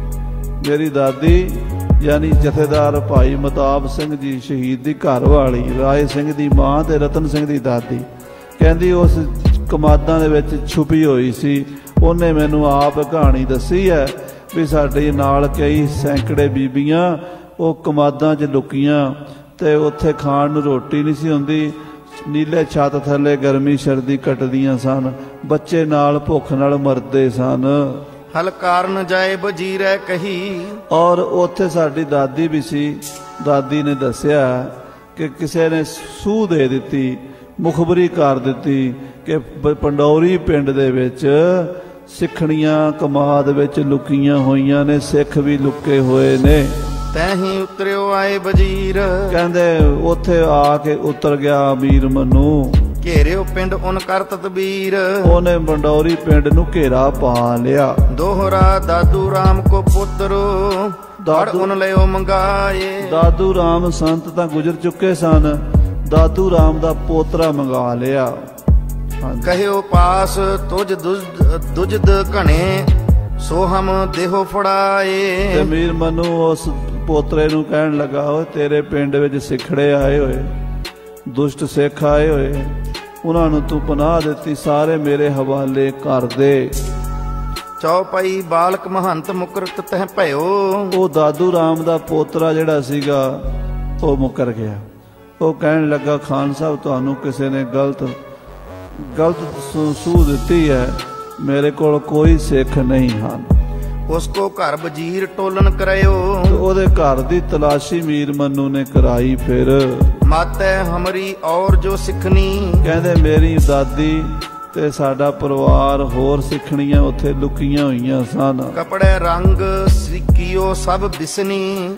[SPEAKER 1] ਮੇਰੀ ਦਾਦੀ ਯਾਨੀ ਜਥੇਦਾਰ ਭਾਈ ਮਤਾਬ ਸਿੰਘ ਜੀ ਸ਼ਹੀਦ ਦੀ ਘਰ ਵਾਲੀ ਰਾਏ ਸਿੰਘ ਦੀ ਮਾਂ ਤੇ ਰਤਨ ਸਿੰਘ ਦੀ ਦਾਦੀ, ਕਹਿੰਦੀ ਉਸ ਕਮਾਦਾਂ ਦੇ ਵਿੱਚ ਛੁਪੀ ਹੋਈ ਸੀ। ਉਹਨੇ ਮੈਨੂੰ ਆਪ ਕਹਾਣੀ ਦੱਸੀ ਹੈ ਵੀ ਸਾਡੇ ਨਾਲ ਕਈ ਸੈਂਕੜੇ ਬੀਬੀਆਂ ਉਹ ਕਮਾਦਾਂ 'ਚ ਲੁਕੀਆਂ ਤੇ ਉੱਥੇ ਖਾਣ ਨੂੰ ਰੋਟੀ ਨਹੀਂ ਸੀ ਹੁੰਦੀ। ਨੀਲੇ ਛੱਤ ਥੱਲੇ ਗਰਮੀ ਸਰਦੀ ਕੱਟਦੀਆਂ ਸਨ, ਬੱਚੇ ਨਾਲ ਭੁੱਖ ਨਾਲ ਮਰਦੇ ਸਨ।
[SPEAKER 2] ਹਲ ਕਾਰਨ ਜਾਏ ਵਜੀਰੈ ਕਹੀ। ਔਰ
[SPEAKER 1] ਉੱਥੇ ਸਾਡੀ ਦਾਦੀ ਵੀ ਸੀ। ਦਾਦੀ ਨੇ ਦੱਸਿਆ ਕਿ ਕਿਸੇ ਨੇ ਸੂਹ ਦੇ ਦਿੱਤੀ, ਮੁਖਬਰੀ ਕਰ ਦਿੱਤੀ ਕਿ ਪੰਡੌਰੀ ਪਿੰਡ ਦੇ ਵਿੱਚ ਸਿੱਖਣੀਆਂ ਕਮਾਦ ਵਿੱਚ ਲੁਕੀਆਂ ਹੋਈਆਂ ਨੇ, ਸਿੱਖ ਵੀ ਲੁਕੇ ਹੋਏ ਨੇ।
[SPEAKER 2] ਤੈਹੀਂ ਉਤਰਿਓ ਆਏ ਵਜ਼ੀਰ।
[SPEAKER 1] ਕਹਿੰਦੇ ਉੱਥੇ ਆ ਕੇ ਉਤਰ ਗਿਆ ਅਮੀਰ ਮਨੂੰ।
[SPEAKER 2] ਘੇਰਿਓ ਪਿੰਡ ਉਨ ਕਰ ਤਦਬੀਰ।
[SPEAKER 1] ਉਹਨੇ ਪੰਡੌਰੀ ਪਿੰਡ ਨੂੰ ਘੇਰਾ ਪਾ ਲਿਆ।
[SPEAKER 2] ਦੋਹਰਾ ਦਾਦੂ ਰਾਮ ਕੋ ਪੁੱਤਰੋ, ਦਾਦੂ ਉਨ ਲਿਓ ਮੰਗਾਏ।
[SPEAKER 1] ਦਾਦੂ ਰਾਮ ਸੰਤ ਤਾਂ ਗੁਜ਼ਰ ਚੁੱਕੇ ਸਨ, ਦਾਦੂ ਰਾਮ ਦਾ ਪੋਤਰਾ ਮੰਗਾ ਲਿਆ।
[SPEAKER 2] ਕਹਿਓ ਪਾਸ ਤੁਜ ਦੁਜਦ ਘਣੇ, ਸੋ ਹਮ ਦੇਹੋ ਫੜਾਏ।
[SPEAKER 1] ਤੇ ਅਮੀਰ ਮਨੂੰ ਉਸ ਪੋਤਰੇ ਨੂੰ ਕਹਿਣ ਲੱਗਾ, ਓਏ ਤੇਰੇ ਪਿੰਡ ਵਿੱਚ ਸਿੱਖੜੇ ਆਏ ਹੋਏ, ਦੁਸ਼ਟ ਸਿੱਖ ਆਏ ਹੋਏ, ਉਹਨਾਂ ਨੂੰ ਤੂੰ ਪਨਾਹ ਦਿੱਤੀ, ਸਾਰੇ ਮੇਰੇ ਹਵਾਲੇ ਕਰ ਦੇ।
[SPEAKER 2] ਚੌਪਈ ਬਾਲਕ ਮਹੰਤ ਮੁਕਰਤ ਤਹਿ ਭਇਓ।
[SPEAKER 1] ਉਹ ਦਾਦੂ ਰਾਮ ਦਾ ਪੋਤਰਾ ਜਿਹੜਾ ਸੀਗਾ ਉਹ ਮੁਕਰ ਗਿਆ। ਉਹ ਕਹਿਣ ਲੱਗਾ, ਖਾਨ ਸਾਹਿਬ ਤੁਹਾਨੂੰ ਕਿਸੇ ਨੇ ਗਲਤ ਗਲਤ ਸੂਹ ਦਿੱਤੀ ਹੈ, ਮੇਰੇ ਕੋਲ ਕੋਈ ਸਿੱਖ ਨਹੀਂ ਹਨ।
[SPEAKER 2] ਉਸ ਕੋ ਘਰ ਵਜ਼ੀਰ ਟੋਲਨ ਕਰਾਇਓ।
[SPEAKER 1] ਉਹਦੇ ਘਰ ਦੀ ਤਲਾਸ਼ੀ ਮੀਰ ਮਨੂੰ ਨੇ ਕਰਾਈ। ਫਿਰ
[SPEAKER 2] ਮਾਤੈ ਹਮਰੀ ਔਰ ਜੋ ਸਿੱਖਣੀ।
[SPEAKER 1] ਕਹਿੰਦੇ ਮੇਰੀ ਦਾਦੀ ਤੇ ਸਾਡਾ ਪਰਿਵਾਰ ਹੋਰ ਸਿੱਖਣੀਆਂ ਉੱਥੇ ਲੁਕੀਆਂ ਹੋਈਆਂ ਸਨ।
[SPEAKER 2] ਕਪੜੇ ਰੰਗ ਕੀਓ ਸਭ ਬਿਸਨੀ,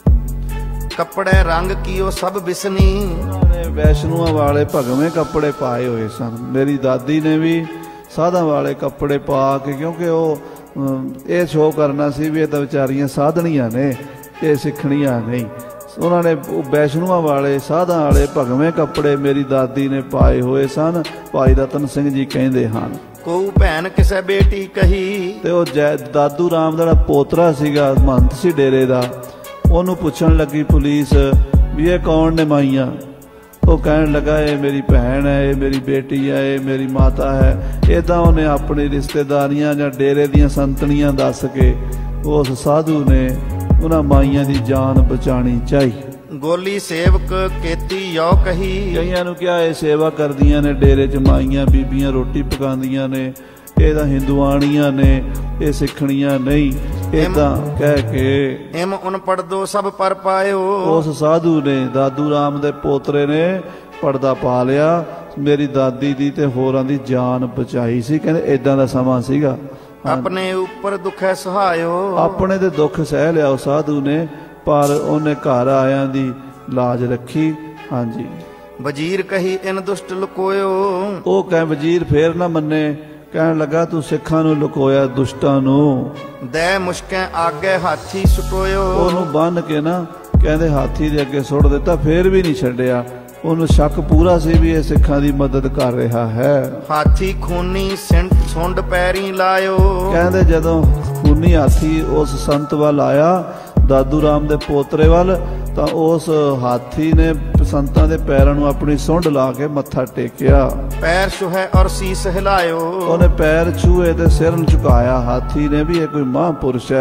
[SPEAKER 2] ਕੱਪੜੇ ਰੰਗ ਕੀਓ ਸਭ ਬਿਸਨੀ।
[SPEAKER 1] ਉਹਨਾਂ ਨੇ ਵੈਸ਼ਨੂਆਂ ਵਾਲੇ ਭਗਵੇਂ ਕੱਪੜੇ ਪਾਏ ਹੋਏ ਸਨ। ਮੇਰੀ ਦਾਦੀ ਨੇ ਵੀ ਸਾਧਾਂ ਵਾਲੇ ਕੱਪੜੇ ਪਾ ਕੇ, ਕਿਉਂਕਿ ਉਹ ਇਹ ਸ਼ੋਅ ਕਰਨਾ ਸੀ ਵੀ ਇਹ ਤਾਂ ਵਿਚਾਰੀਆਂ ਸਾਧਣੀਆਂ ਨੇ, ਇਹ ਸਿੱਖਣੀਆਂ ਨਹੀਂ। ਉਹਨਾਂ ਨੇ ਵੈਸ਼ਨੂਆਂ ਵਾਲੇ ਸਾਧਾਂ ਵਾਲੇ ਭਗਵੇਂ ਕੱਪੜੇ ਮੇਰੀ ਦਾਦੀ ਨੇ ਪਾਏ ਹੋਏ ਸਨ। ਭਾਈ ਰਤਨ ਸਿੰਘ ਜੀ ਕਹਿੰਦੇ ਹਨ,
[SPEAKER 2] ਕੋਊ ਭੈਣ ਕਿਸੇ ਬੇਟੀ ਕਹੀ।
[SPEAKER 1] ਤੇ ਉਹ ਜੈ ਦਾਦੂ ਰਾਮ ਦਾ ਪੋਤਰਾ ਸੀਗਾ, ਮਹੰਤ ਸੀ ਡੇਰੇ ਦਾ, ਉਹਨੂੰ ਪੁੱਛਣ ਲੱਗੀ ਪੁਲਿਸ ਵੀ ਇਹ ਕੌਣ ਨੇ ਮਾਈਆਂ। ਉਹ ਕਹਿਣ ਲੱਗਾ, ਇਹ ਮੇਰੀ ਭੈਣ ਹੈ, ਇਹ ਮੇਰੀ ਬੇਟੀ ਹੈ, ਇਹ ਮੇਰੀ ਮਾਤਾ ਹੈ। ਇੱਦਾਂ ਉਹਨੇ ਆਪਣੀ ਰਿਸ਼ਤੇਦਾਰੀਆਂ ਜਾਂ ਡੇਰੇ ਦੀਆਂ ਸੰਤਣੀਆਂ ਦੱਸ ਕੇ ਉਸ ਸਾਧੂ ਨੇ ਉਹਨਾਂ ਮਾਈਆਂ ਦੀ ਜਾਨ ਬਚਾਣੀ ਚਾਹੀ।
[SPEAKER 2] ਗੋਲੀ ਸੇਵਕ ਕੀਤੀ ਯੋ ਕਹੀ।
[SPEAKER 1] ਕਈਆਂ ਨੂੰ ਕਿਹਾ ਇਹ ਸੇਵਾ ਕਰਦੀਆਂ ਨੇ ਡੇਰੇ 'ਚ, ਮਾਈਆਂ ਬੀਬੀਆਂ ਰੋਟੀ ਪਕਾਉਂਦੀਆਂ ਨੇ, ਇਹ ਤਾਂ ਹਿੰਦੂਆਣੀਆਂ ਨੇ, ਇਹ ਸਿੱਖਣੀਆਂ ਨਹੀਂ। ਏਦਾਂ ਕਹਿ ਕੇ
[SPEAKER 2] ਇਮ ਉਨ ਪੜਦੋ ਸਭ ਪਰ ਪਾਇਓ।
[SPEAKER 1] ਉਸ ਸਾਧੂ ਨੇ ਦਾਦੂ ਰਾਮ ਦੇ ਪੋਤਰੇ ਨੇ ਪਰਦਾ ਪਾ ਲਿਆ, ਮੇਰੀ ਦਾਦੀ ਦੀ ਤੇ ਹੋਰਾਂ ਦੀ ਜਾਨ ਬਚਾਈ ਸੀ। ਕਹਿੰਦੇ ਏਦਾਂ ਦਾ ਸਮਾਂ ਸੀਗਾ।
[SPEAKER 2] ਆਪਣੇ ਉੱਪਰ ਦੁੱਖੈ ਸਹਾਇਓ। ਆਪਣੇ
[SPEAKER 1] ਤੇ ਦੁੱਖ ਸਹਿ ਲਿਆ ਉਹ ਸਾਧੂ ਨੇ, ਪਰ ਉਹਨੇ ਘਰ ਆਇਆਂ ਦੀ ਲਾਜ ਰੱਖੀ। ਹਾਂਜੀ,
[SPEAKER 2] ਵਜ਼ੀਰ ਕਹੀ ਇਨ ਦੁਸ਼ਟ ਲੁਕੋਇਓ।
[SPEAKER 1] ਉਹ ਕਹੇ ਵਜ਼ੀਰ ਫੇਰ ਨਾ ਮੰਨੇ, ਕਹਿਣ ਲੱਗਾ ਤੂੰ ਸਿੱਖਾਂ ਨੂੰ ਲੁਕੋਇਆ, ਦੁਸ਼ਟਾਂ ਨੂੰ।
[SPEAKER 2] ਦੈ ਮੁਸ਼ਕੈ ਆਗੇ ਹਾਥੀ ਸੁਟੋਇਓ। ਉਹਨੂੰ
[SPEAKER 1] ਬੰਨ ਕੇ ਨਾ ਕਹਿੰਦੇ ਹਾਥੀ ਦੇ ਅੱਗੇ ਸੁੱਟ ਦਿੱਤਾ, ਫੇਰ ਵੀ ਨਹੀਂ ਛੱਡਿਆ। ਉਹਨੂੰ ਸ਼ੱਕ ਪੂਰਾ ਸੀ ਵੀ ਇਹ ਸਿੱਖਾਂ ਦੀ ਮਦਦ ਕਰ ਰਿਹਾ ਹੈ।
[SPEAKER 2] ਹਾਥੀ ਖੂਨੀ ਸੁੰਡ ਪੈਰੀ ਲਾਇਓ।
[SPEAKER 1] ਕਹਿੰਦੇ ਜਦੋਂ ਖੂਨੀ ਹਾਥੀ ਉਸ ਸੰਤ ਵੱਲ ਆਇਆ, ਦਾਦੂ ਰਾਮ ਦੇ ਪੋਤਰੇ ਵੱਲ, ਤਾਂ ਉਸ ਹਾਥੀ ਨੇ ਸੰਤਾਂ ਦੇ ਪੈਰਾਂ ਨੂੰ ਆਪਣੀ ਸੁੰਡ ਲਾ ਕੇ ਮੱਥਾ ਟੇਕਿਆ।
[SPEAKER 2] ਪੈਰ ਛੂਹੈ ਔਰ ਸੀਸ ਹਿਲਾਇਓ।
[SPEAKER 1] ਉਹਨੇ ਪੈਰ ਛੂਹੇ ਤੇ ਸਿਰ ਝੁਕਾਇਆ ਹਾਥੀ ਨੇ ਵੀ ਇਹ ਕੋਈ ਮਹਾਂਪੁਰਸ਼ ਹੈ।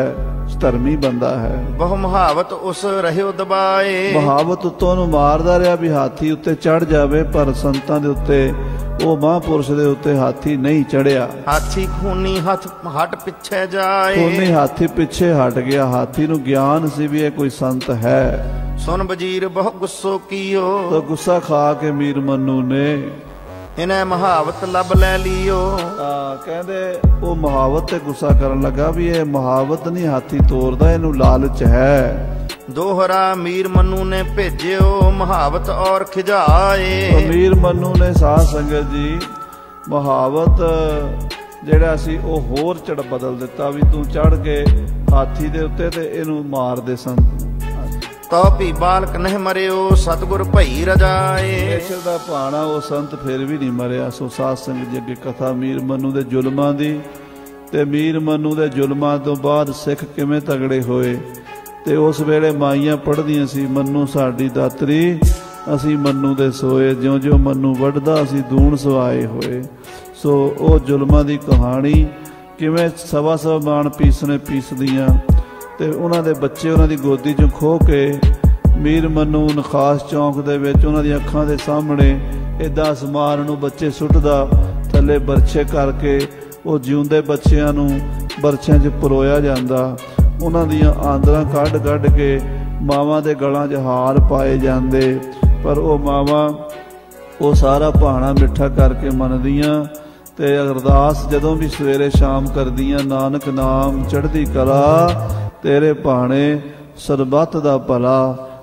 [SPEAKER 1] ਧਰਮੀ ਬੰਦਾ ਹੈ।
[SPEAKER 2] ਬਹੁ ਮਹਾਵਤ ਉਸ ਰਹਿਓ ਦਬਾਏ,
[SPEAKER 1] ਮਹਾਵਤ ਉੱਤੋਂ ਨੂੰ ਮਾਰਦਾ ਰਿਹਾ ਵੀ ਹਾਥੀ ਉੱਤੇ ਚੜ ਜਾਵੇ, ਪਰ ਸੰਤਾਂ ਦੇ ਉੱਤੇ, ਉਹ ਮਹਾਂਪੁਰਸ਼ ਦੇ ਉੱਤੇ ਹਾਥੀ ਨਹੀਂ ਚੜਿਆ।
[SPEAKER 2] ਹਾਥੀ ਖੂਨੀ ਹੱਥ ਹਟ ਪਿੱਛੇ ਜਾਏ,
[SPEAKER 1] ਖੂਨੀ ਹਾਥੀ ਪਿੱਛੇ ਹਟ ਗਿਆ। ਹਾਥੀ ਨੂੰ ਗਿਆਨ ਸੀ ਵੀ ਇਹ ਕੋਈ ਸੰਤ ਹੈ।
[SPEAKER 2] ਸੁਨ ਵਜ਼ੀਰ ਬਹੁ ਗੁੱਸੋ ਕੀਓ,
[SPEAKER 1] ਤਾਂ ਗੁੱਸਾ ਖਾ ਕੇ ਮੀਰ ਮਨੂੰ ਨੇ
[SPEAKER 2] ਇਹਨੇ ਮਹਾਵਤ ਲੱਭ ਲੈ ਲਿਓ।
[SPEAKER 1] ਆ ਕਹਿੰਦੇ ਉਹ ਮਹਾਵਤ ਤੇ ਗੁੱਸਾ ਕਰਨ ਲੱਗਾ ਵੀ ਇਹ ਮਹਾਵਤ ਨਹੀਂ ਹਾਥੀ ਤੋਰਦਾ, ਇਹਨੂੰ ਲਾਲਚ ਹੈ।
[SPEAKER 2] ਦੋਹਰਾ ਮੀਰ ਮਨੂੰ ਨੇ ਭੇਜਿਓ ਮਹਾਵਤ ਔਰ ਖਿਜਾਏ।
[SPEAKER 1] ਮੀਰ ਮਨੂੰ ਨੇ ਸਾਧ ਸੰਗਤ ਜੀ ਮਹਾਵਤ ਜਿਹੜਾ ਸੀ ਉਹ ਹੋਰ ਚੜ ਬਦਲ ਦਿੱਤਾ ਵੀ ਤੂੰ ਚੜ ਕੇ ਹਾਥੀ ਦੇ ਉੱਤੇ ਤੇ ਇਹਨੂੰ ਮਾਰ ਦੇ ਸੰਤ।
[SPEAKER 2] ਤੋ ਭੀ ਬਾਲਕ ਨਹੀਂ ਮਰਿਓ ਸਤਿਗੁਰ ਭਈ ਰਜਾਏ।
[SPEAKER 1] ਪਰਮੇਸ਼ਰ ਦਾ ਭਾਣਾ ਉਹ ਸੰਤ ਫਿਰ ਵੀ ਨਹੀਂ ਮਰਿਆ। ਸੋ ਸਾਧ ਸੰਗਤ ਜੀ ਅੱਗੇ ਕਥਾ ਮੀਰ ਮਨੂੰ ਦੇ ਜ਼ੁਲਮਾਂ ਦੀ, ਤੇ ਮੀਰ ਮਨੂੰ ਦੇ ਜ਼ੁਲਮਾਂ ਤੋਂ ਬਾਅਦ ਸਿੱਖ ਕਿਵੇਂ ਤਗੜੇ ਹੋਏ। ਤੇ ਉਸ ਵੇਲੇ ਮਾਈਆਂ ਪੜ੍ਹਦੀਆਂ ਸੀ, ਮਨੂੰ ਸਾਡੀ ਦਾਤਰੀ ਅਸੀਂ ਮਨੂੰ ਦੇ ਸੋਏ, ਜਿਉਂ ਜਿਉਂ ਮਨੂੰ ਵੱਢਦਾ ਅਸੀਂ ਦੂਣ ਸਵਾਏ ਹੋਏ। ਸੋ ਉਹ ਜ਼ੁਲਮਾਂ ਦੀ ਕਹਾਣੀ ਕਿਵੇਂ ਸਵਾ ਸਵਾ ਮਾਣ ਪੀਸਣੇ ਪੀਸਦੀਆਂ, ਤੇ ਉਹਨਾਂ ਦੇ ਬੱਚੇ ਉਹਨਾਂ ਦੀ ਗੋਦੀ 'ਚੋਂ ਖੋਹ ਕੇ ਮੀਰ ਮਨੂੰ ਨਖਾਸ ਚੌਂਕ ਦੇ ਵਿੱਚ ਉਹਨਾਂ ਦੀਆਂ ਅੱਖਾਂ ਦੇ ਸਾਹਮਣੇ ਇੱਦਾਂ ਅਸਮਾਨ ਨੂੰ ਬੱਚੇ ਸੁੱਟਦਾ, ਥੱਲੇ ਬਰਛੇ ਕਰਕੇ ਉਹ ਜਿਉਂਦੇ ਬੱਚਿਆਂ ਨੂੰ ਬਰਛਿਆਂ 'ਚ ਪਰੋਇਆ ਜਾਂਦਾ। ਉਹਨਾਂ ਦੀਆਂ ਆਂਦਰਾਂ ਕੱਢ ਕੱਢ ਕੇ ਮਾਵਾਂ ਦੇ ਗਲਾਂ 'ਚ ਹਾਰ ਪਾਏ ਜਾਂਦੇ, ਪਰ ਉਹ ਮਾਵਾਂ ਉਹ ਸਾਰਾ ਭਾਣਾ ਮਿੱਠਾ ਕਰਕੇ ਮੰਨਦੀਆਂ। ਤੇ ਅਰਦਾਸ ਜਦੋਂ ਵੀ ਸਵੇਰੇ ਸ਼ਾਮ ਕਰਦੀਆਂ, ਨਾਨਕ ਨਾਮ ਚੜ੍ਹਦੀ ਕਲਾ ਤੇਰੇ ਭਾਣੇ ਸਰਬੱਤ ਦਾ ਭਲਾ।